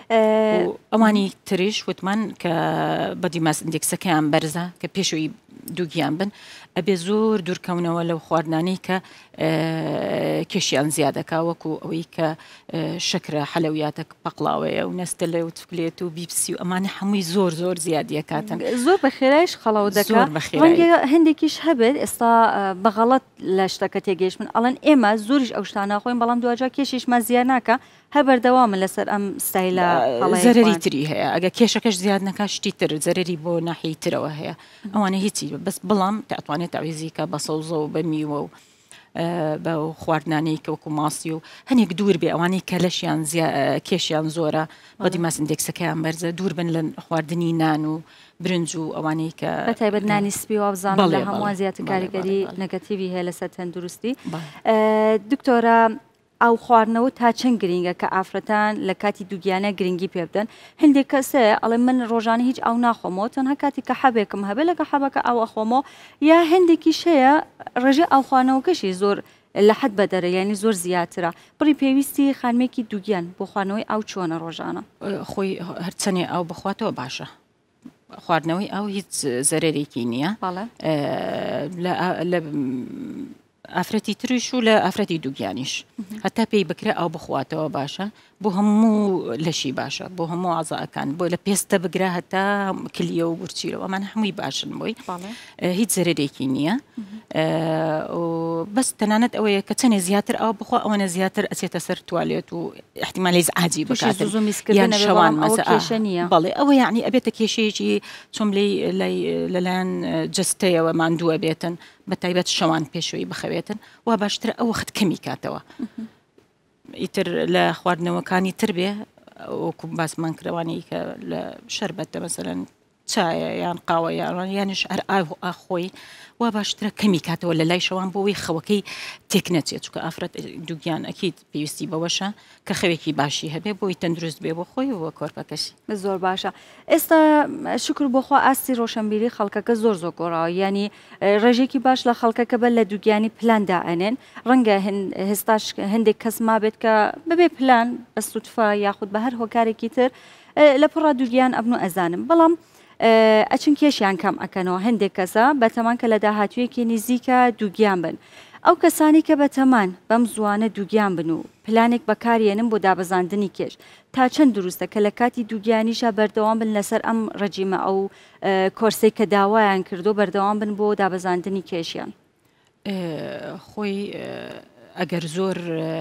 Speaker 4: ئەوانی تریش وتمان کە بەدی ماس ئندێکسەکەیان بەرزە کە پێشوی دووگیان بن ئەبێ زۆر دوورکەونەوە لەو خواردنانەی کە کێشیان زیادەکە وەکو ئەوەی کە شەکرە حەلەویاتە پەقڵاوەیە و نەستە لە وتفکلێت و بیپسی و ئەمانە هەمووی زۆر زۆر زیادیە کاتن
Speaker 2: زۆر بە خێرایش خەڵاو دەکات هەندێکیش هەبێت ئێستا بەغەڵەت لە شتەکە تێگەیشت من ئەڵەن ئێمە زۆریش ئەو شتانە خۆین بەڵام دوجا کێشیشمان زیاد ناکە هەر بەردەوامن لەسەر ئەم ستایلە
Speaker 4: زەرری تری هەیە ئەگە کێشەکەش زیاد نەکە شتی تر زەرری بۆ ناحی ترەوە هەیە ئەوانە هیچی بەس بەڵام دەتوانێت تاویزی کە بە سەوزە و بە میوە و بە خواردنانەی کە وەکو ماسی و هەنێک دوور بێ ئەوانەی کە لەشیان کێشیان زۆرە بەدی ماس ئندێکسەکەیان بەرزە دوور بن لە خواردنی نان و برنج و ئەوانەی کە
Speaker 2: بەتایبەت نانی سپی و ئەبزانم لە هەمووان زیاتر کاریگەری نەگەتیڤی هەیە لەسەر تەندروستی دکتۆرە ئەو خواردنەوە تا چەند گرنگە کە ئافرەتان لە کاتی دووگیانە گرنگی پێ بدەن هەندێک کەسە ئەڵێ من ڕۆژانە هیچ ئەو ناخۆمەوە تەنها کاتی کە حەبێکم هەبێت لەگە حەبەکە ئەو ئەخۆمەوە یا هەندێکیش هەیە ڕێژێ ئەو خوانەوەکەشی زۆر لە حەد بەدەرە یعنی زۆر زیاترە بڕی پێویستی خانمێکی دووگیان بۆ خوانەوەی ئەو چۆنە ڕۆژانە
Speaker 4: خۆی هەرچەنێ ئەو بخواتەوە باشە خواردنەوەی ئەو هیچ زەرێکی نییە لە ئافرەتی تریش و لە ئافرەتی دووگیانیش هەتا پێی بکرێ ئەو بخواتەوە باشە بۆ هەموو لەشی باشە بۆ هەموو ئازاکان بۆ لە پێستە بگرە هەتا کلیە و گورچیرەوە ئەمان هەمووی باشن بۆی هیچ زەرێکی نییە بەس تەنانەت ئەوەیە کە چەندێ زیاتر ئەو بخوا ئەوەنە زیاتر ئەچێتە سەر توالێت و احتیمالی ئاجی بکاتیان شەوان
Speaker 2: نیە
Speaker 4: بەڵێ ئەوە یعنی ئەبێتە کێشەیەکی چۆم لەلایەن جستەیەوە ماندووە بێتن بە تایبەت شەوان پێشوەی بخەوێتن و باشترە ئەو وەخت کەمی کاتەوە ئیتر لە خواردنەوەکانی تر بێ وەکو باسمان کردوانی کە لە شەربەتە مەسەلەن چایە یان قاوە یان یانش هەر ئاخۆی و باشترە کەمی کاتەوە لە لای شەوان بۆەوەی خەوەکەی تێک نەچێت چکە ئافرەت دووگیان ئەکیت پێویستی بەوەشە کە خەوێکی باشی هەبێ بۆی تەندروست بێ بۆ خۆی وە کۆرپەکەشی
Speaker 2: زۆر باشە ئێستا شکر بۆخوا ئاستی ڕۆشنبیری خەڵکەکە زۆر زۆر گۆڕاوە ینی ڕێژێکی باش لە خەڵکەکە بە لە دووگیانی پلاندا ئەنێن ڕەنگە هێستاش هەندێک کەس ما بێت کە ببێ پلان بە سوتفا یاخود بە هەر هۆکارێکی تر لە پڕ دووگیان ئەبن و ئەزانم بەڵام ئەچن کێشیان کەم ئەکەنەوە هەندێک کەسە بەتەمان کە لە داهاتوویەکی نزیکە دووگیان بن ئەو کەسانی کە بەتەمان بەم زوانە دووگیان بن و پلانێک بەکارێنن بۆ دابەزاندنی کێش تا چەند دروستە کە لە کاتی دووگیانیشە بەردەوام بن لەسەر ئەم ڕەجیمە ئەو کۆرسەی کە داوایان کردو بەردەوام بن بۆ دابەزاندنی کێشیان
Speaker 4: خۆی ئەگەر زۆر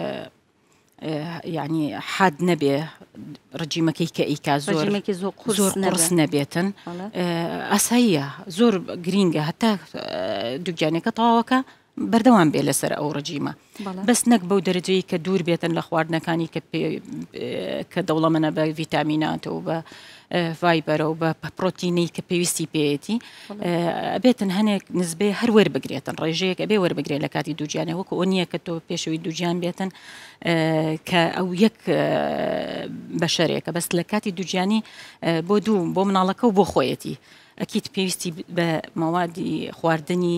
Speaker 4: یعنی حاد نەبێ ڕجیمەکەی کە ئیکا زۆر زۆر قرس نەبێتن ئاساییە زۆر گرینگە هەتا دووگیانەکە تەواوەکە بەردەوام بێ لەسەر ئەو ڕجیمە بەس نەک بەو دەرەجەی کە دوور بێتن لە خواردنەکانی کە دەوڵەمەنە بە ڤیتامینات و بە ڤایبەرە و بە پرۆتینی کە پێویستی پێێتی ئەبێتن هەنێک نزبێ هەر وەربگرێتن ڕێژەیەک ئەبێ وەربگرێت لە کاتی دووجیانە وەکو ئەو نییە کە تۆ پێشەوەی دووجیان بێتن کە ئەو یەک بەشەرێکە بەس لە کاتی دووجیانی بۆ دوو بۆ مناڵەکە و بۆ خۆیەتی ئەکیت پێویستی بە مەوادی خواردنی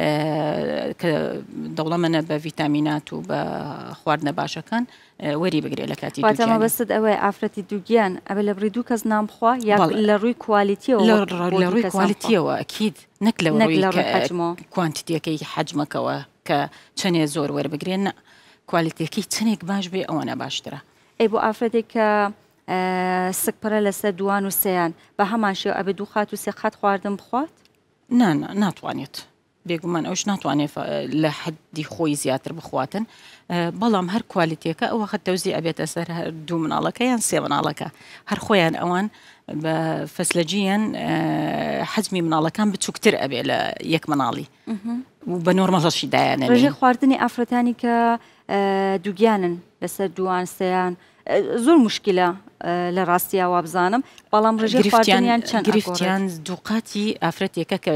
Speaker 4: کە دەوڵەمەنە بە ڤیتامینات و بە خواردنە باشەکان وەری بگرێت لە کاتی
Speaker 2: دووجیان بەست ئەوەی ئافرەتی دووگیان ئەبێ لە بڕی دوو کەس نامخوا یا لە ڕووی کوالیتیەوە
Speaker 4: لە ڕووی کوالیتیەوە ئەکید نەک لە ڕووی کوانتیتیەکەی حەجمەکەوە کە چەندێ زۆر وەربگرێن کوالیتیەکەی چنێک باش بێ ئەوەنە باشترە
Speaker 2: ئەی بۆ ئافرەتێک کە سکپەرە لەسەر دووان و سەیان بە هەمان شێو ئەبێ دوو خات و سێ خات خواردن بخوات؟
Speaker 4: نا ناتوانێت بێگومان ئەوش ناتوانێت لە حەدی خۆی زیاتر بخواتن بەڵام هەر کوالیتیەکە ئەوە خەت تەوزی ئەبێتە سەر دوو مناڵەکە یان سێ مناڵەکە هەر خۆیان ئەوان بە فەسلەجیان حەجمی مناڵەکان بچووکتر ئەبێ لە یەک مناڵی بە نۆرمەڵەشی دایانە
Speaker 2: ڕێژەی خواردنی ئافرەتانی کە دووگیانن لەسەر دووان سەیان زۆر مشکلە لە ڕاستیە وابزانم بەڵام ڕێژەی خواردنیان چەند
Speaker 4: گرفتیان دووقاتی ئافرەتێکە کە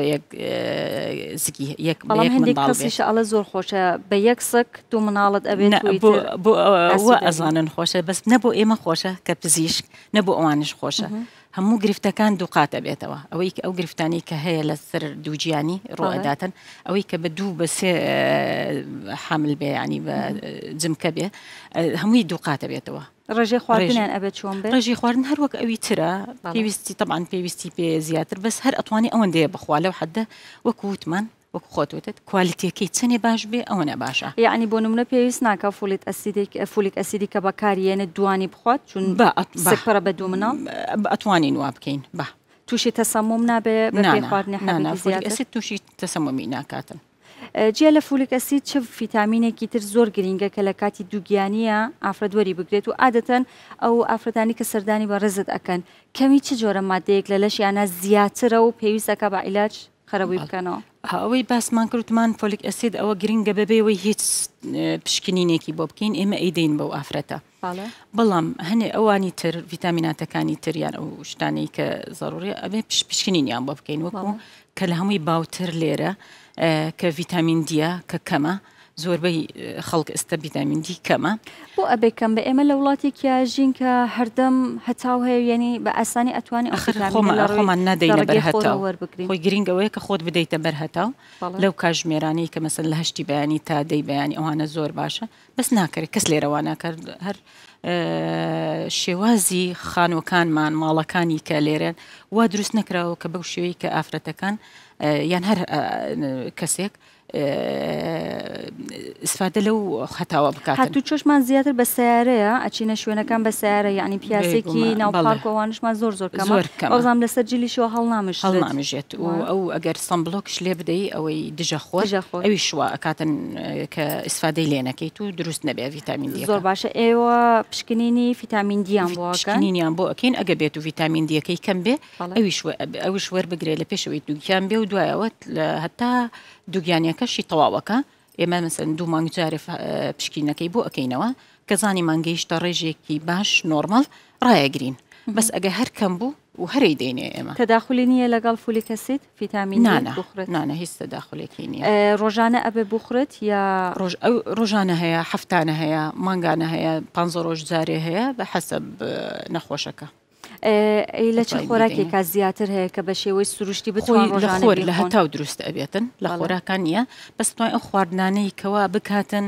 Speaker 4: زگی یەک
Speaker 2: بەڵام هەندێک کەسیشە ئەڵە زۆر خۆشە بە یەک سک دوو مناڵت ئەبێت
Speaker 4: بۆ ئەزانن خۆشە بەس نەبوو ئێمە خۆشە کە پزیشک نەبوو ئەوانش خۆشە هەموو گرفتەکان دووقاتە بێتەوە ئەوەی کە ئەو گرفتانی کە هەیە لەسەر دووجیانی ڕۆئەداتن ئەوەی کە بە دوو بە سێ حامل بێ ینی بە جمکە بێ هەمووی دووقاتە بێتەوە
Speaker 2: ڕێژەی خواردنیان ئەبێت چۆن بێت
Speaker 4: ڕێژی خواردن هەر وەک ئەوی ترە پێویستی طبعاان پێویستی پێ زیاتر بەس هەر ئەتوانی ئەوەندەیە بخوا لەو حدە وەکو وتمان وەکو خۆتوتت کوالیتیەکەی چنێ باش بێ ئەوەنە باشە
Speaker 2: یعنی بۆ نمونە پێویست ناکە فولیت ئەسیدێک فولیک ئەسیدی کە بەکارێنێت دوانی بخوات چون سەکپەرە بە دوو مناڵ
Speaker 4: ئەتوانین وا بکەین بە
Speaker 2: تووشی تەسەموم نابێ بە خواردنی
Speaker 4: حەبیزیاتر تووشی تەسەمومی ناکاتن
Speaker 2: جێ لە فولیک ئەسید چ ڤیتامینێکی تر زۆر گرینگە کە لە کاتی دووگیانیە ئافرەتوەری بگرێت و عادەتەن ئەو ئافرەتانی کە سەردانی بە ڕزت ئەکەن کەمی چ جۆرە مادەیەک لە لەشیانە زیاترە و پێویستەکە بە عیلاج خەرەوەی بکەنەوە
Speaker 4: ئەوەی باسمان کردمان فۆلیک ئەسید ئەوە گرینگە بەبێەوەی هیچ پشکنینێکی بۆ بکەین ئێمە ئەیدەین بەو ئافرەتە بەڵام هەنێ ئەوانی تر ڤیتامیناتەکانی تریان ئەو شتانەی کە زەڕوری ئەبێ پشکنینیان بۆ بکەین وەکو کە لە هەمووی باوتر لێرە کە ڤیتامین دیە کە کەمە زۆربەی خەڵک ئێستا ڤیتامین دی کەمە
Speaker 2: بۆ ئەبێکەم بە ئێمە لە وڵاتێکیا ژین کە هەردەم هەتاو هەیە ینی بە ئاسانی ئەتوانی
Speaker 4: خۆمان نادەینە بەر هەتاو خۆی گرینگەوەی کە خۆت بدەیتە بەر هەتاو لەو کاژمێرانەی کە مەسەن لە هەشتی بەیانی تا دەی بەیانی ئەوانە زۆر باشە بەس ناکرێت کەس لێرەوە ناکرد هەر شێوازی خانوەکانمان ماڵەکانی کە لێرێن وا دروست نەکراوە کە بەو شێوەی کە ئافرەتەکان یان هەر کەسێک استفادە لەو خەتاوە بکات
Speaker 2: هاتوو چۆشمان زیاتر بە سیارەیە ئەچینە شوێنەکان بە سیارە یعنی پیاسێکی ناوپارکۆوانشمان زۆر زۆر کەمە ئەوزام لەسەر جلیشەوە هەڵنامش
Speaker 4: هەڵنامژێت و ئەو ئەگەر سمبلۆکش لێ بدەی ئەوەی دژە خۆر ئەوی شووە ئەکاتن کە ئیسفادەی لێنەکەیت و دروست نەبێ ڤیتامین دی
Speaker 2: زۆر باشە ئێوە پشکنینی ڤیتامین دییان
Speaker 4: بۆکەنینیان بۆ ئەکەین ئەگە بێت و ڤیتامین دیەکەی کەم بێ ئەویش وەربگرێت لە پێشەوەی دووگیان بێ و دوایەوە هەتا دووگیانیەکەشی تەواوەکە ئێمە مەسەن دوو مانگ جارێ پشکینەکەی بۆ ئەەکەینەوە کە زانی مانگەیشتە ڕێژێکی باش نۆرمەڵ ڕایەگرین بەس ئەگە هەر کەم بوو و هەرەی دێنێ ئێمە
Speaker 2: تەداخلی نییە لەگەڵ فولیک ئەسید ڤیتامین
Speaker 4: بخورێت نانە هیچ تەداخلێکی نییە
Speaker 2: ڕۆژانە ئەبێ بخورێت یا
Speaker 4: ڕۆژانە هەیە هەفتانە هەیە مانگانە هەیە پانزە ڕۆژ جارێ هەیە بە حەسەب نەخۆشەکە
Speaker 2: لە چه خۆراکێکا زیاتر هەیە کە بە شێوەی سروشتی بتوان ڕۆژانە
Speaker 4: لە هەتاو دروست ئەبێتن لە خۆراکان نییە بەس توای ئەو خواردنانەی کەوا بکاتن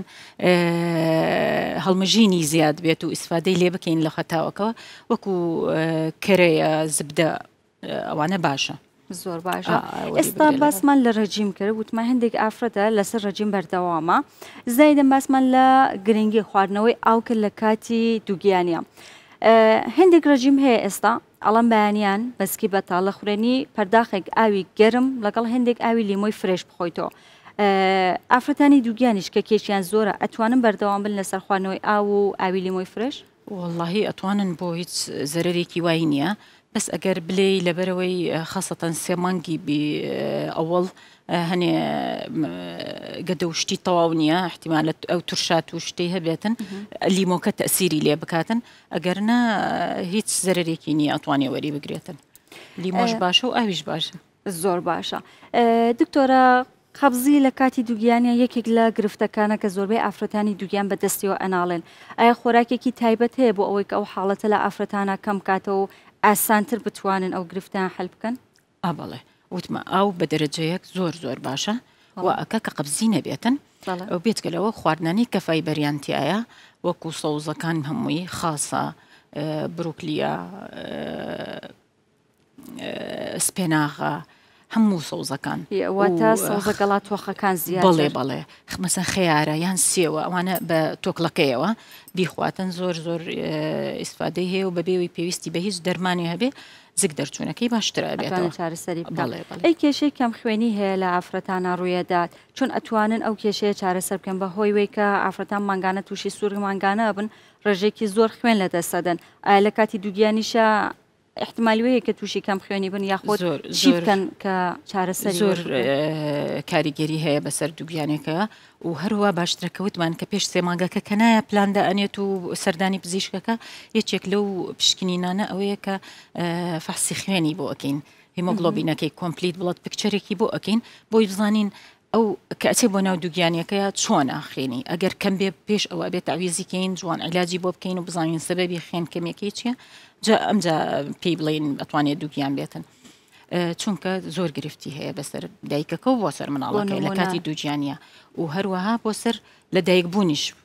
Speaker 4: هەڵمەژینی زیاد بێت و ئیسفادەی لێ بکەین لە خەتاوەکەوە وەکو کەرەیە زبدە ئەوانە باشە
Speaker 2: زۆر باشە ئێستا باسمان لە ڕەجیم کرد وتمان هەندێک ئافرەتە لەسەر ڕەجیم بەردەوامە زایدەم باسمان لە گرنگی خواردنەوەی ئاوکرد لە کاتی دووگیانە هەندێک ڕەجیم هەیە ئێستا ئەڵەم بەیانیان بەسکی بەتاڵە خوێنی پەرداخێک ئاوی گەرم لەگەڵ هەندێک ئاوی لیمۆی فرێش بخۆیتەوە ئافرەتانی دووگیانیش کە کێشیان زۆرە ئەتوانن بەردەوام بن لەسەر خواردنەوەی ئاو و ئاوی لیمۆی فرێش
Speaker 4: واللهی ئەتوانن بۆ هیچ زەرێکی وای نییە بەس ئەگەر بلێ لەبەرەوەی خاصەتەن سێ مانگی ئەوڵ هەنێ گەدەشتی تەواو نییە احتیمالە ئەو تورشات و شتەی هەبێتن لیمۆکە تەسیری لێ بکاتن ئەگەرنا هیچ زەرێکی نییە ئەتوانێ وەری بگرێتن لیمۆش باشە و ئاویش باشە
Speaker 2: زۆر باشە دکتۆرە قەبزی لە کاتی دووگیانە یەکێک لە گرفتەکانە کە زۆربەی ئافرەتانی دووگیان بەدەستیەوە ئەناڵێن ئایا خۆراکێکی تایبەت هەیە بۆ ئەوەی کە ئەو حاڵەتە لە ئافرەتانە کەم کاتەوە ئاسانتر بتوانن ئەو گرفتیان حل بکەن
Speaker 4: ئابڵێ وتمە ئاو بە دەرەجەیەک زۆر زۆر باشە و ئەکە کە قەبزی نەبێتن ئەو بێتگەلەوە خواردنانی کە فایبەریانتیایە وەکو سەوزەکان هەمووی خاصە بروکلیە سپێناغا هەموو سەوزەکان
Speaker 2: واتە سەوزە گەڵا تۆخەکان زیاد
Speaker 4: بڵێ بڵێ مەسەن خەیارە یان سێوە ئەوانە بە تۆکڵەکەیەوە بیخواتن زۆر زۆر ئیسفادەی هەیە و بەبێەوەی پێویستی بە هیچ دەرمانی هەبێ زگ دەرچوونەکەی باشترە بێتەوە
Speaker 2: چارەسەری ئەی کێشەی کەم خوێنی هەیە لە ئافرەتانە ڕوویەدات چون ئەتوانن ئەو کێشەیە چارەسەر بکەن بە هۆی وەی کە ئافرەتان مانگانە تووشی سووری مانگانە بن ڕێژێکی زۆر خوێن لە دەستەدەن ئایا لە کاتی دووگیانیشە احتمالیوەیە کە تووشی کەم خوێنی بن یاخۆ چی بکەن کە چارەسەری
Speaker 4: زۆر کاریگەری هەیە بەسەر دووگیانێکە و هەروە باشترەکەوتمان کە پێش سێ مانگەکە کە نایە پلاندا ئەنێت و سەردانی پزیشکەکە یەکێک لەو پشکنینانە ئەوەیە کە فەحسی خوێنی بۆ ئەکەین هیمۆگلۆبینەکەی کۆمپلیت بڵەت پکچەرێکی بۆ ئەکەین بۆی بزانین ئەو کە ئەچێ بۆ ناو دووگیانەکەیە چۆنە خوێنی ئەگەر کەم بێ پێش ئەوە بێت تعویزیکەین جوان عیلاجی بۆ بکەین و بزانین سەبەبی خوێن کەمێکی چییە جا ئەمجا پێی بڵێن ئەتوانێت دووگیان بێتن چونکە زۆر گرفتی هەیە بەسەر دایکەکە و بۆ سەر مناڵەکەی لە کاتی دووگیانە و هەروەها بۆ سەر لە دایک بوونیش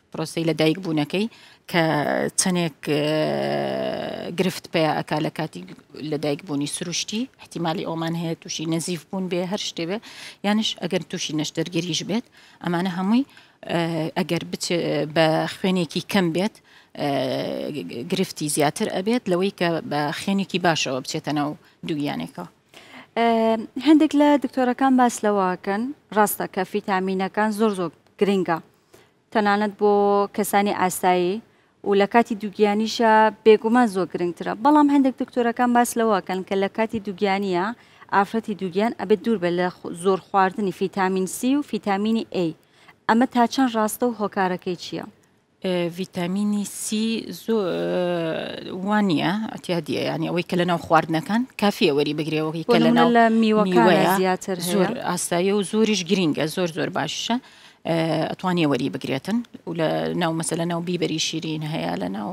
Speaker 4: پرۆسی لە دایک بوونەکەی کە چەندێک گرفت پێ ئەکا لە کاتی لە دایک بوونی سروشتی احتیمالی ئەومان هەیە تووشی نەزیف بوون بێ هەر شتێ بێ یانش ئەگەر تووشی نەشتەرگەریش بێت ئەمانە هەمووی ئەگەر بە خوێنێکی کەم بێت گرفتی زیاتر ئەبێت لەوەی کە بە خوێنێکی باشەوە بچێتە ناو دووگیانێکەوە.
Speaker 2: هەندێک لە دکتۆرەکان باس لەوەکەن ڕاستە کە ڤیتامینەکان زۆر زۆر گرنگە تەنانەت بۆ کەسانی ئاسایی و لە کاتی دووگیانیشە بێگومان زۆر گرنگترە بەڵام هەندێک دکتۆرەکان باس لەوەکەن کە لە کاتی دووگیانیە ئافرەتی دووگیان ئەبێت دوور بێت لە زۆر خواردنی ڤیتامین سی و ڤیتامینی A ئەمە تا چەند ڕاستە و هۆکارەکەی چییە؟
Speaker 4: ڤیتامینی سی زۆر وانە ئەتیادیە ینی ئەوەی کە لە ناو خواردنەکان کافیە وەری بگرێەوەی کە لە ناو
Speaker 2: میوەکان زیاتر
Speaker 4: زۆر ئاسایی و زۆریش گرینگە زۆر زۆر باشە ئەتوانێ وەری بگرێتن و لە ناو مەسە لە ناو بیبەری شیرین هەیە لە ناو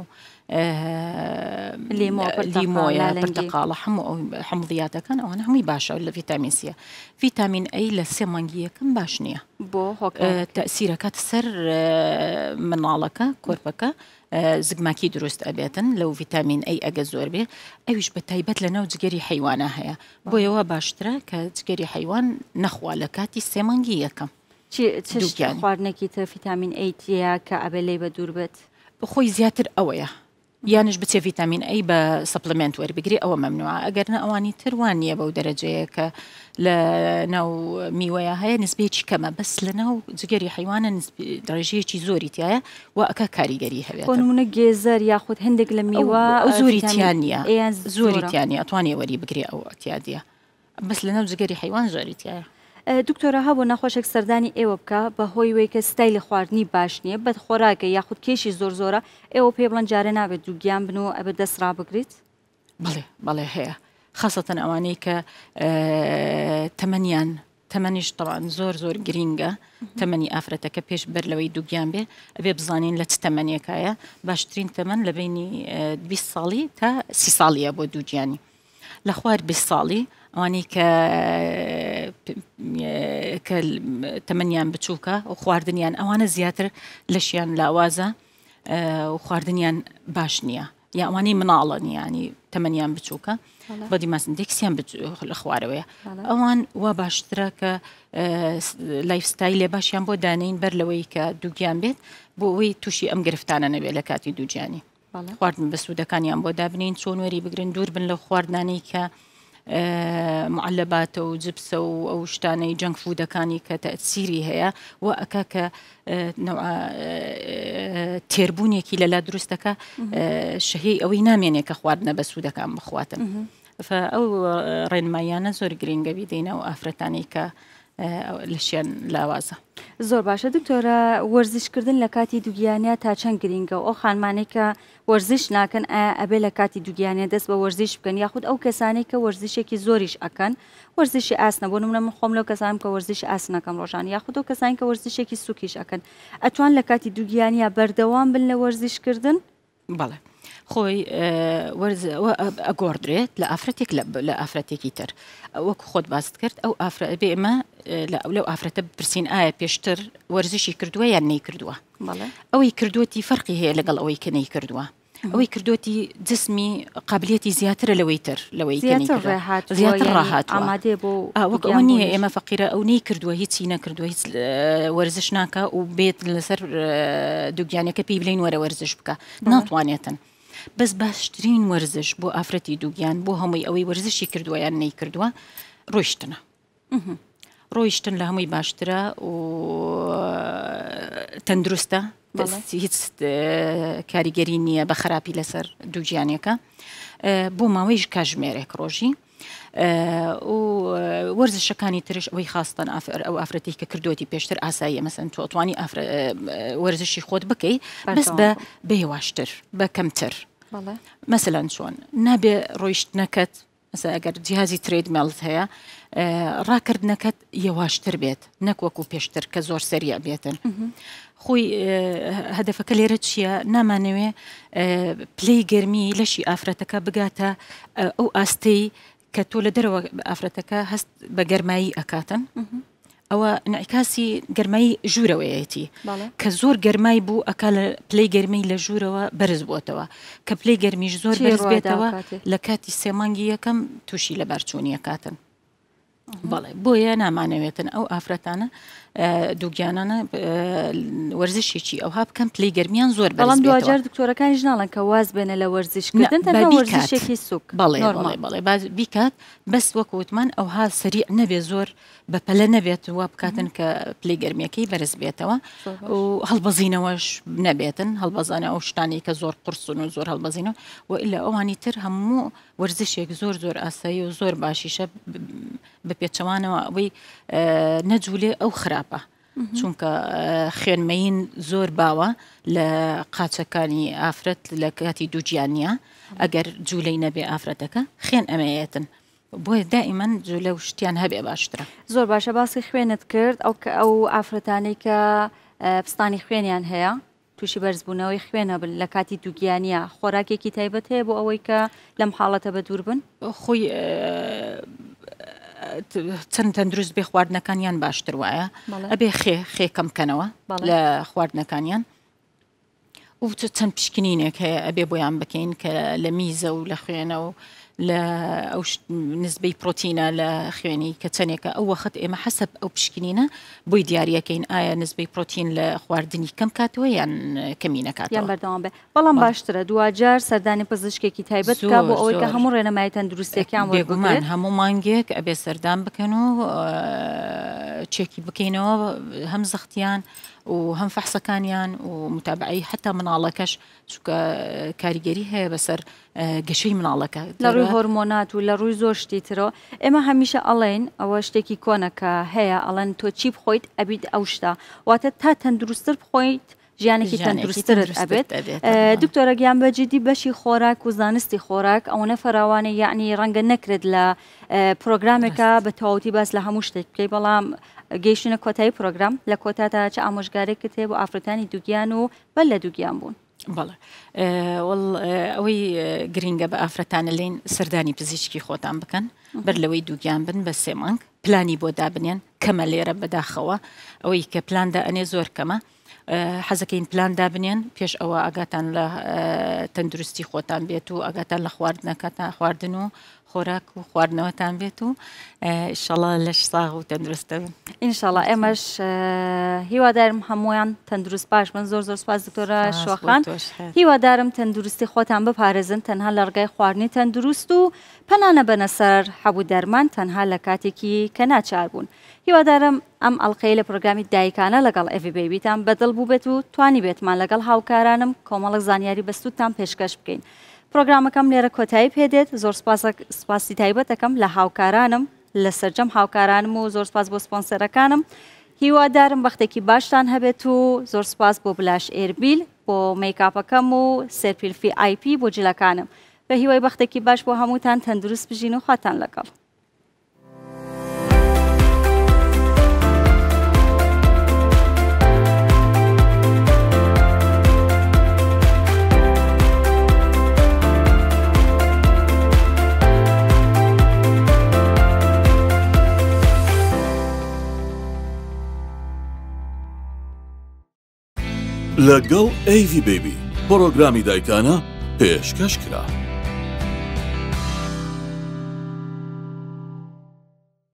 Speaker 4: لیمۆیە پرتەقاڵە هەموو حمڵیاتەکان ئەوانە هەمووی باشە لە ڤیتامین سیە. ڤیتامین ئەی لە سێ مانگی یەکەم باش نییە
Speaker 2: بۆ
Speaker 4: تەسیرەکەات سەر مناڵەکە کۆرپەکە زگماکی دروست ئەبێتن لەو ڤیتامین ئەی ئەگە زۆر بێ ئەویش بە تایبەت لە ناو جگەری حیوانە هەیە بۆیەوە باشترە کە جگەری حیوان نەخوا لە کاتی سێ مانگی یەکەم.
Speaker 2: خواردنێکی تر ڤیتامین ئەی تیە کە ئەبێ لێ بە دوور بێت
Speaker 4: بخۆی زیاتر ئەوەیە یانش بچێ ڤیتامین ئەی بە سەپلمنت وەربگری ئەوە مەمنوعە ئەگەرنە ئەوانی تروان نییە بەو دەرەجەیە کە لە ناو میوەیە هەیە نسبێکی کەمە بەس لە ناو جگەری حیوانە دەڕێژەیەکی زۆری تایە و ئەکە کاریگەری هەبێت
Speaker 2: بۆنمونە گێزەر یاخود هەندێک لە میوە
Speaker 4: ئەو زۆریتیان نییە زۆریتیانە ئەتوانێ وەری بگرێ ئەو ئەتیادیە بەس لە ناو جگەری حیوان زۆریتایە.
Speaker 2: دکتۆرە هەبوو نەخۆشێک سەردانی ئێوە بکە بە هۆی وەی کە ستایلی خواردنی باش نییە بەد خۆراکە یاخود کێشی زۆر زۆرە ئێوە پێ بڵەن جارە نابێت دووگیان بن و ئەبێت دەستڕا بگریت؟
Speaker 4: بڵێ بەڵێ هەیە خاصەتەن ئەوانەی کە تەمەنیان تەمەنیش طبعاً زۆر زۆر گرینگە تەمەنی ئافرەتەکە پێش بەر لەوەی دووگیان بێ ئەبێ بزانین لە چ تەمەنیەکایە باشترین تەمەن لە بینی بیست ساڵی تا سی ساڵیە بۆ دووگیانی لە خوار بیست ساڵی ئەوانەی کە کە تەمەنیان بچووکە و خواردنیان ئەوانە زیاتر لەشیان لاوازە و خواردنیان باش نییە یا ئەوانەی مناڵن ینی تەمەنیان بچووکە بە دیماسندێکسیان لە خوارەوەیە ئەوان وا باشترە کە لایفستایلێ باشیان بۆ دانین بەر لەوەی کە دووگیان بێت بۆ ئەوەی تووشی ئەم گرفتانە نەبێت لە کاتی دووجیانی خواردن بە سوودەکانیان بۆ دابنین چۆن وەری بگرن دوور بن لە خواردنانەی کە معلباتە و جبسە و ئەو شتانەی جەنگ فودەکانی کە تەسیری هەیە و ئەکا کە تێربوونێکی لەلا دروستەکە شەهەی ئەوەی نامێنێ کە خواردنە بە سوودەکان بخواتن ئەو ڕێنمایانە زۆر گرنگە بیدەینە و ئافرەتانی کە لەشیان لاوازە.
Speaker 2: زۆر باشە دکتۆرە وەرزشکردن لە کاتی دووگیانە تا چەند گرنگە ئەو خانمانێک کە وەرزش ناکەن ئەبێ لە کاتی دووگیانە دەست بە وەرزش بکەن یاخود ئەو کەسانی کە وەرزشێکی زۆریش ئەکەن وەرزشی ئاسنە بۆ نمونە من خۆم لەو کەسانم کە وەرزش ئاسنەکەم ڕۆژان یاخود ئەو کەسانی کە وەرزشێکی سوکیش ئەکەن ئەتوان لە کاتی دووگیانە بەردەوام بن لە وەرزشکردن؟
Speaker 4: بەڵێ خۆی ئەگۆڕدرێت لە ئافرەتێک لە ئافرەتێکی تر وەکو خۆت باست کرد ئەو ئافرە ئێمە لەو ئافرەتە بپرسین ئایا پێشتر وەرزشی کردووە یان نەی کردووە ئەوەی کردوەتی فەرقی هەیە لەگەڵ ئەوەی کە نەی کردووە ئەوەی کردوەتی جسمی قابلیەتی زیاترە لەوەی تر لەوەی زیاتر ڕاهات وەک ئەوە نییە ئێمە فەقیرە ئەو نەی کردووە هیچی نەکردووە هیچ وەرزش ناکە و بێت لەسەر دووگیانەکە پێی بڵین وەرە وەرزش بکە ناتوانێتن بەس باشترین وەرزش بۆ ئافرەتی دووگیان بۆ هەمووی ئەوەی وەرزشی کردووە یان نەی کردووە ڕۆیشتنە ڕۆیشتن لە هەمووی باشترە و تەندروستە هیچ کاریگەری نییە بە خراپی لەسەر دووگیانێکە بۆ ماوەیش کاژمێرێک ڕۆژی و وەرزشەکانی ترش ئەوەی خاستن ئەو ئافرەتی کە کردوەتی پێشتر ئاساییە مەسەن تۆ ئەتوانی وەرزشی خۆت بکەی بەس بە بەهێواشتر بە کەمتر مەسەلەن چۆن نابێ ڕۆیشتنەکەت مەسە ئەگەر جیهازی ترێدمێڵت هەیە ڕاکردنەکەت یەواشتر بێت نەک وەکو پێشتر کە زۆر سەریع بێتن خۆی هەدەفەکە لێرە چییە نامانەوێ پلەی گەرمی لەشی ئافرەتەکە بگاتە ئەو ئاستەی کە تۆ لە دەرەوە ئافرەتەکە هەست بە گەرمایی ئەکاتن ئەوە نعکاسی گەرمایی ژوورەوەیەتی کە زۆر گەرمای بوو ئەکا لە پلەی گەرمەی لە ژوورەوە بەرز بووتەوە کە پلەی گەرمیش زۆر بەرز بێتەوە لە کاتی سێمانگی یەکەم تووشی لە بەرچوونیە کاتن. بەڵێ بۆیە نامانەوێتن ئەو ئافرەتانە دووگیانانە وەرزشێکی ئەوها بکەم پلەی گەرمیان زۆر
Speaker 2: بەڵام دوجار دکتۆرەکانیش ناڵن کە واز بێنە لە وەرزشکردن تەنها وەرزشێکی سوک.
Speaker 4: بەڵێ بەڵێ بەڵێ باز بیکات بەس وەکوتمان ئەوها سەریع نەبێ زۆر بەپەلە نەبێت وا بکاتن کە پلەی گەرمیەکەی بەرز بێتەوە و هەڵبەزینەوەش نەبێتن هەڵبەزانە ئەو شتانی کە زۆر قورسون و زۆر هەڵبەزینەوە و ئللا ئەوانی تر هەموو وەرزشێک زۆر زۆر ئاسایی و زۆر باشیشە بە پێچەوانەوە ئەوەی نەجوولێ ئەو خراپە چونکە خوێنمەین زۆر باوە لە قاچەکانی ئافرەت لە کاتی دووگیانە ئەگەر جوولەی نەبێ ئافرەتەکە خوێن ئەمەیەتن بۆیە دائیمەن جوولە و شتیان هەبێ باشترە.
Speaker 2: زۆر باشە باسی خوێنت کرد ئەو کە ئەو ئافرەتانەی کە پستانی خوێنیان هەیە تووشی بەرزبوونەوەی خوێنە بن لە کاتی دووگیانە خۆراکێکی تایبەت هەیە بۆ ئەوەی کە لەم حاڵەتە بە دوور بن
Speaker 4: خۆی چەند تەندروست بێ خواردنەکانیان باشتر وایە ئەبێ خێ خێکەم بکەنەوە لە خواردنەکانیان و چەند پشکنینێک هەیە ئەبێ بۆیان بکەین کە لە میزە و لە خوێنە و لە ئەو نسبەی پرۆتینە لە خوێنی کە چەندێکە ئەو وەخت ئێمە حەسب ئەو پشکنینە بۆی دیارەکەین ئایا نسبەی پرۆتین لە خواردنی کەم کاتەوە یان کەمی نەکات
Speaker 2: یان بەردەوام بێ بەڵام باشترە دوجار سەردانی پزیشکێکی تایبەت بکە بۆ ئەوەی کە هەموو ڕێنەمای تەندروستیەکیان
Speaker 4: بێگومان هەموو مانگێک ئەبێ سەردان بکەن و چێکی بکەینەوە هەم زەختیان و هەم فەحسەکانیان و متابعی حتا مناڵەکەش چونکە کاریگەری هەیە بەسەر گەشەی مناڵەکە
Speaker 2: لە ڕووی هۆرمۆنات و لە ڕووی زۆر شتی ترەوە ئێمە هەمیشە ئەڵێن ئەوە شتێکی کۆنەکە هەیە ئەڵەن تۆ چی بخۆیت ئەبیت ئەو شتا واتە تا تەندروستتر بخۆیت ژیانێکی تەندروستترت ئەبێت. دکتۆرە گیان بەجددی بەشی خۆراک و زانستی خۆراک ئەوەنە فراوانە یعنی ڕەنگە نەکرێت لە پرۆگرامێکە بە تەواوەتی باس لە هەموو شتێک بکەی بەڵام گەیشتنە کۆتایی پرۆگرام لە کۆتاتە چه ئامۆژگارێکت هەیە بۆ ئافرەتانی دووگیان و بەل لە دووگیان بوون.
Speaker 4: بەڵێ ئەوەی گرینگە بە ئافرەتانە لێن سەردانی پزیشکی خۆتان بکەن بەر لەوەی دووگیان بن بە سێ مانگ پلانی بۆ دابنێن کەمە لێرە بەداخەوە ئەوەی کە پلاندا ئەنێ زۆر کەمە حەزەکەین پلان دابنێن پێش ئەوە ئاگاتان لە تەندروستی خۆتان بێت و ئاگاتان لە خواردنەکەتان خواردن و خۆراک و خواردنەوەتان بێت و ئینشەڵڵا لەش ساغ و تەندروستە بن.
Speaker 2: ئینشەڵڵا ئێمەش هیوادارم هەمویان تەندروست باش بن. زۆر زۆر سپاس دکتۆرە شۆخان. هیوادارم تەندروستی خۆتان بپارێزن تەنها لە ڕگای خواردنی تەندروست و پەنانە بەنە سەر حەبوو دەرمان تەنها لە کاتێکی کە ناچار بوون. هیوادارم ئەم ئەڵلقەی لە پرۆگرامی دایکانە لەگەڵ ئێڤی بێبیتان بەدڵ بوو بێت و توانی بێتمان لەگەڵ هاوکارانم کۆمەڵک زانیاری بەستوتان پێشکەش بکەین. پرۆگرامەکەم لێرە کۆتایی پێدێت. زۆر سپاسی تایبەت دەکەم لە هاوکارانم لە سەرجەم هاوکارانم و زۆر سپاس بۆ سپۆنسەرەکانم. هیوادارم بەختێکی باشتان هەبێت و زۆر سپاس بۆ بلاش ئێربیل بۆ میکاپەکەم و سەرپیلفی ئای پی بۆ جلەکانم. بە هیوای بەختێکی باش بۆ هەمووتان تەندروست بژین و خواتان لەگەڵ.
Speaker 1: لەگەڵ ئێڤی بێبی پرۆگرامی دایکانە پێشکەش کرا.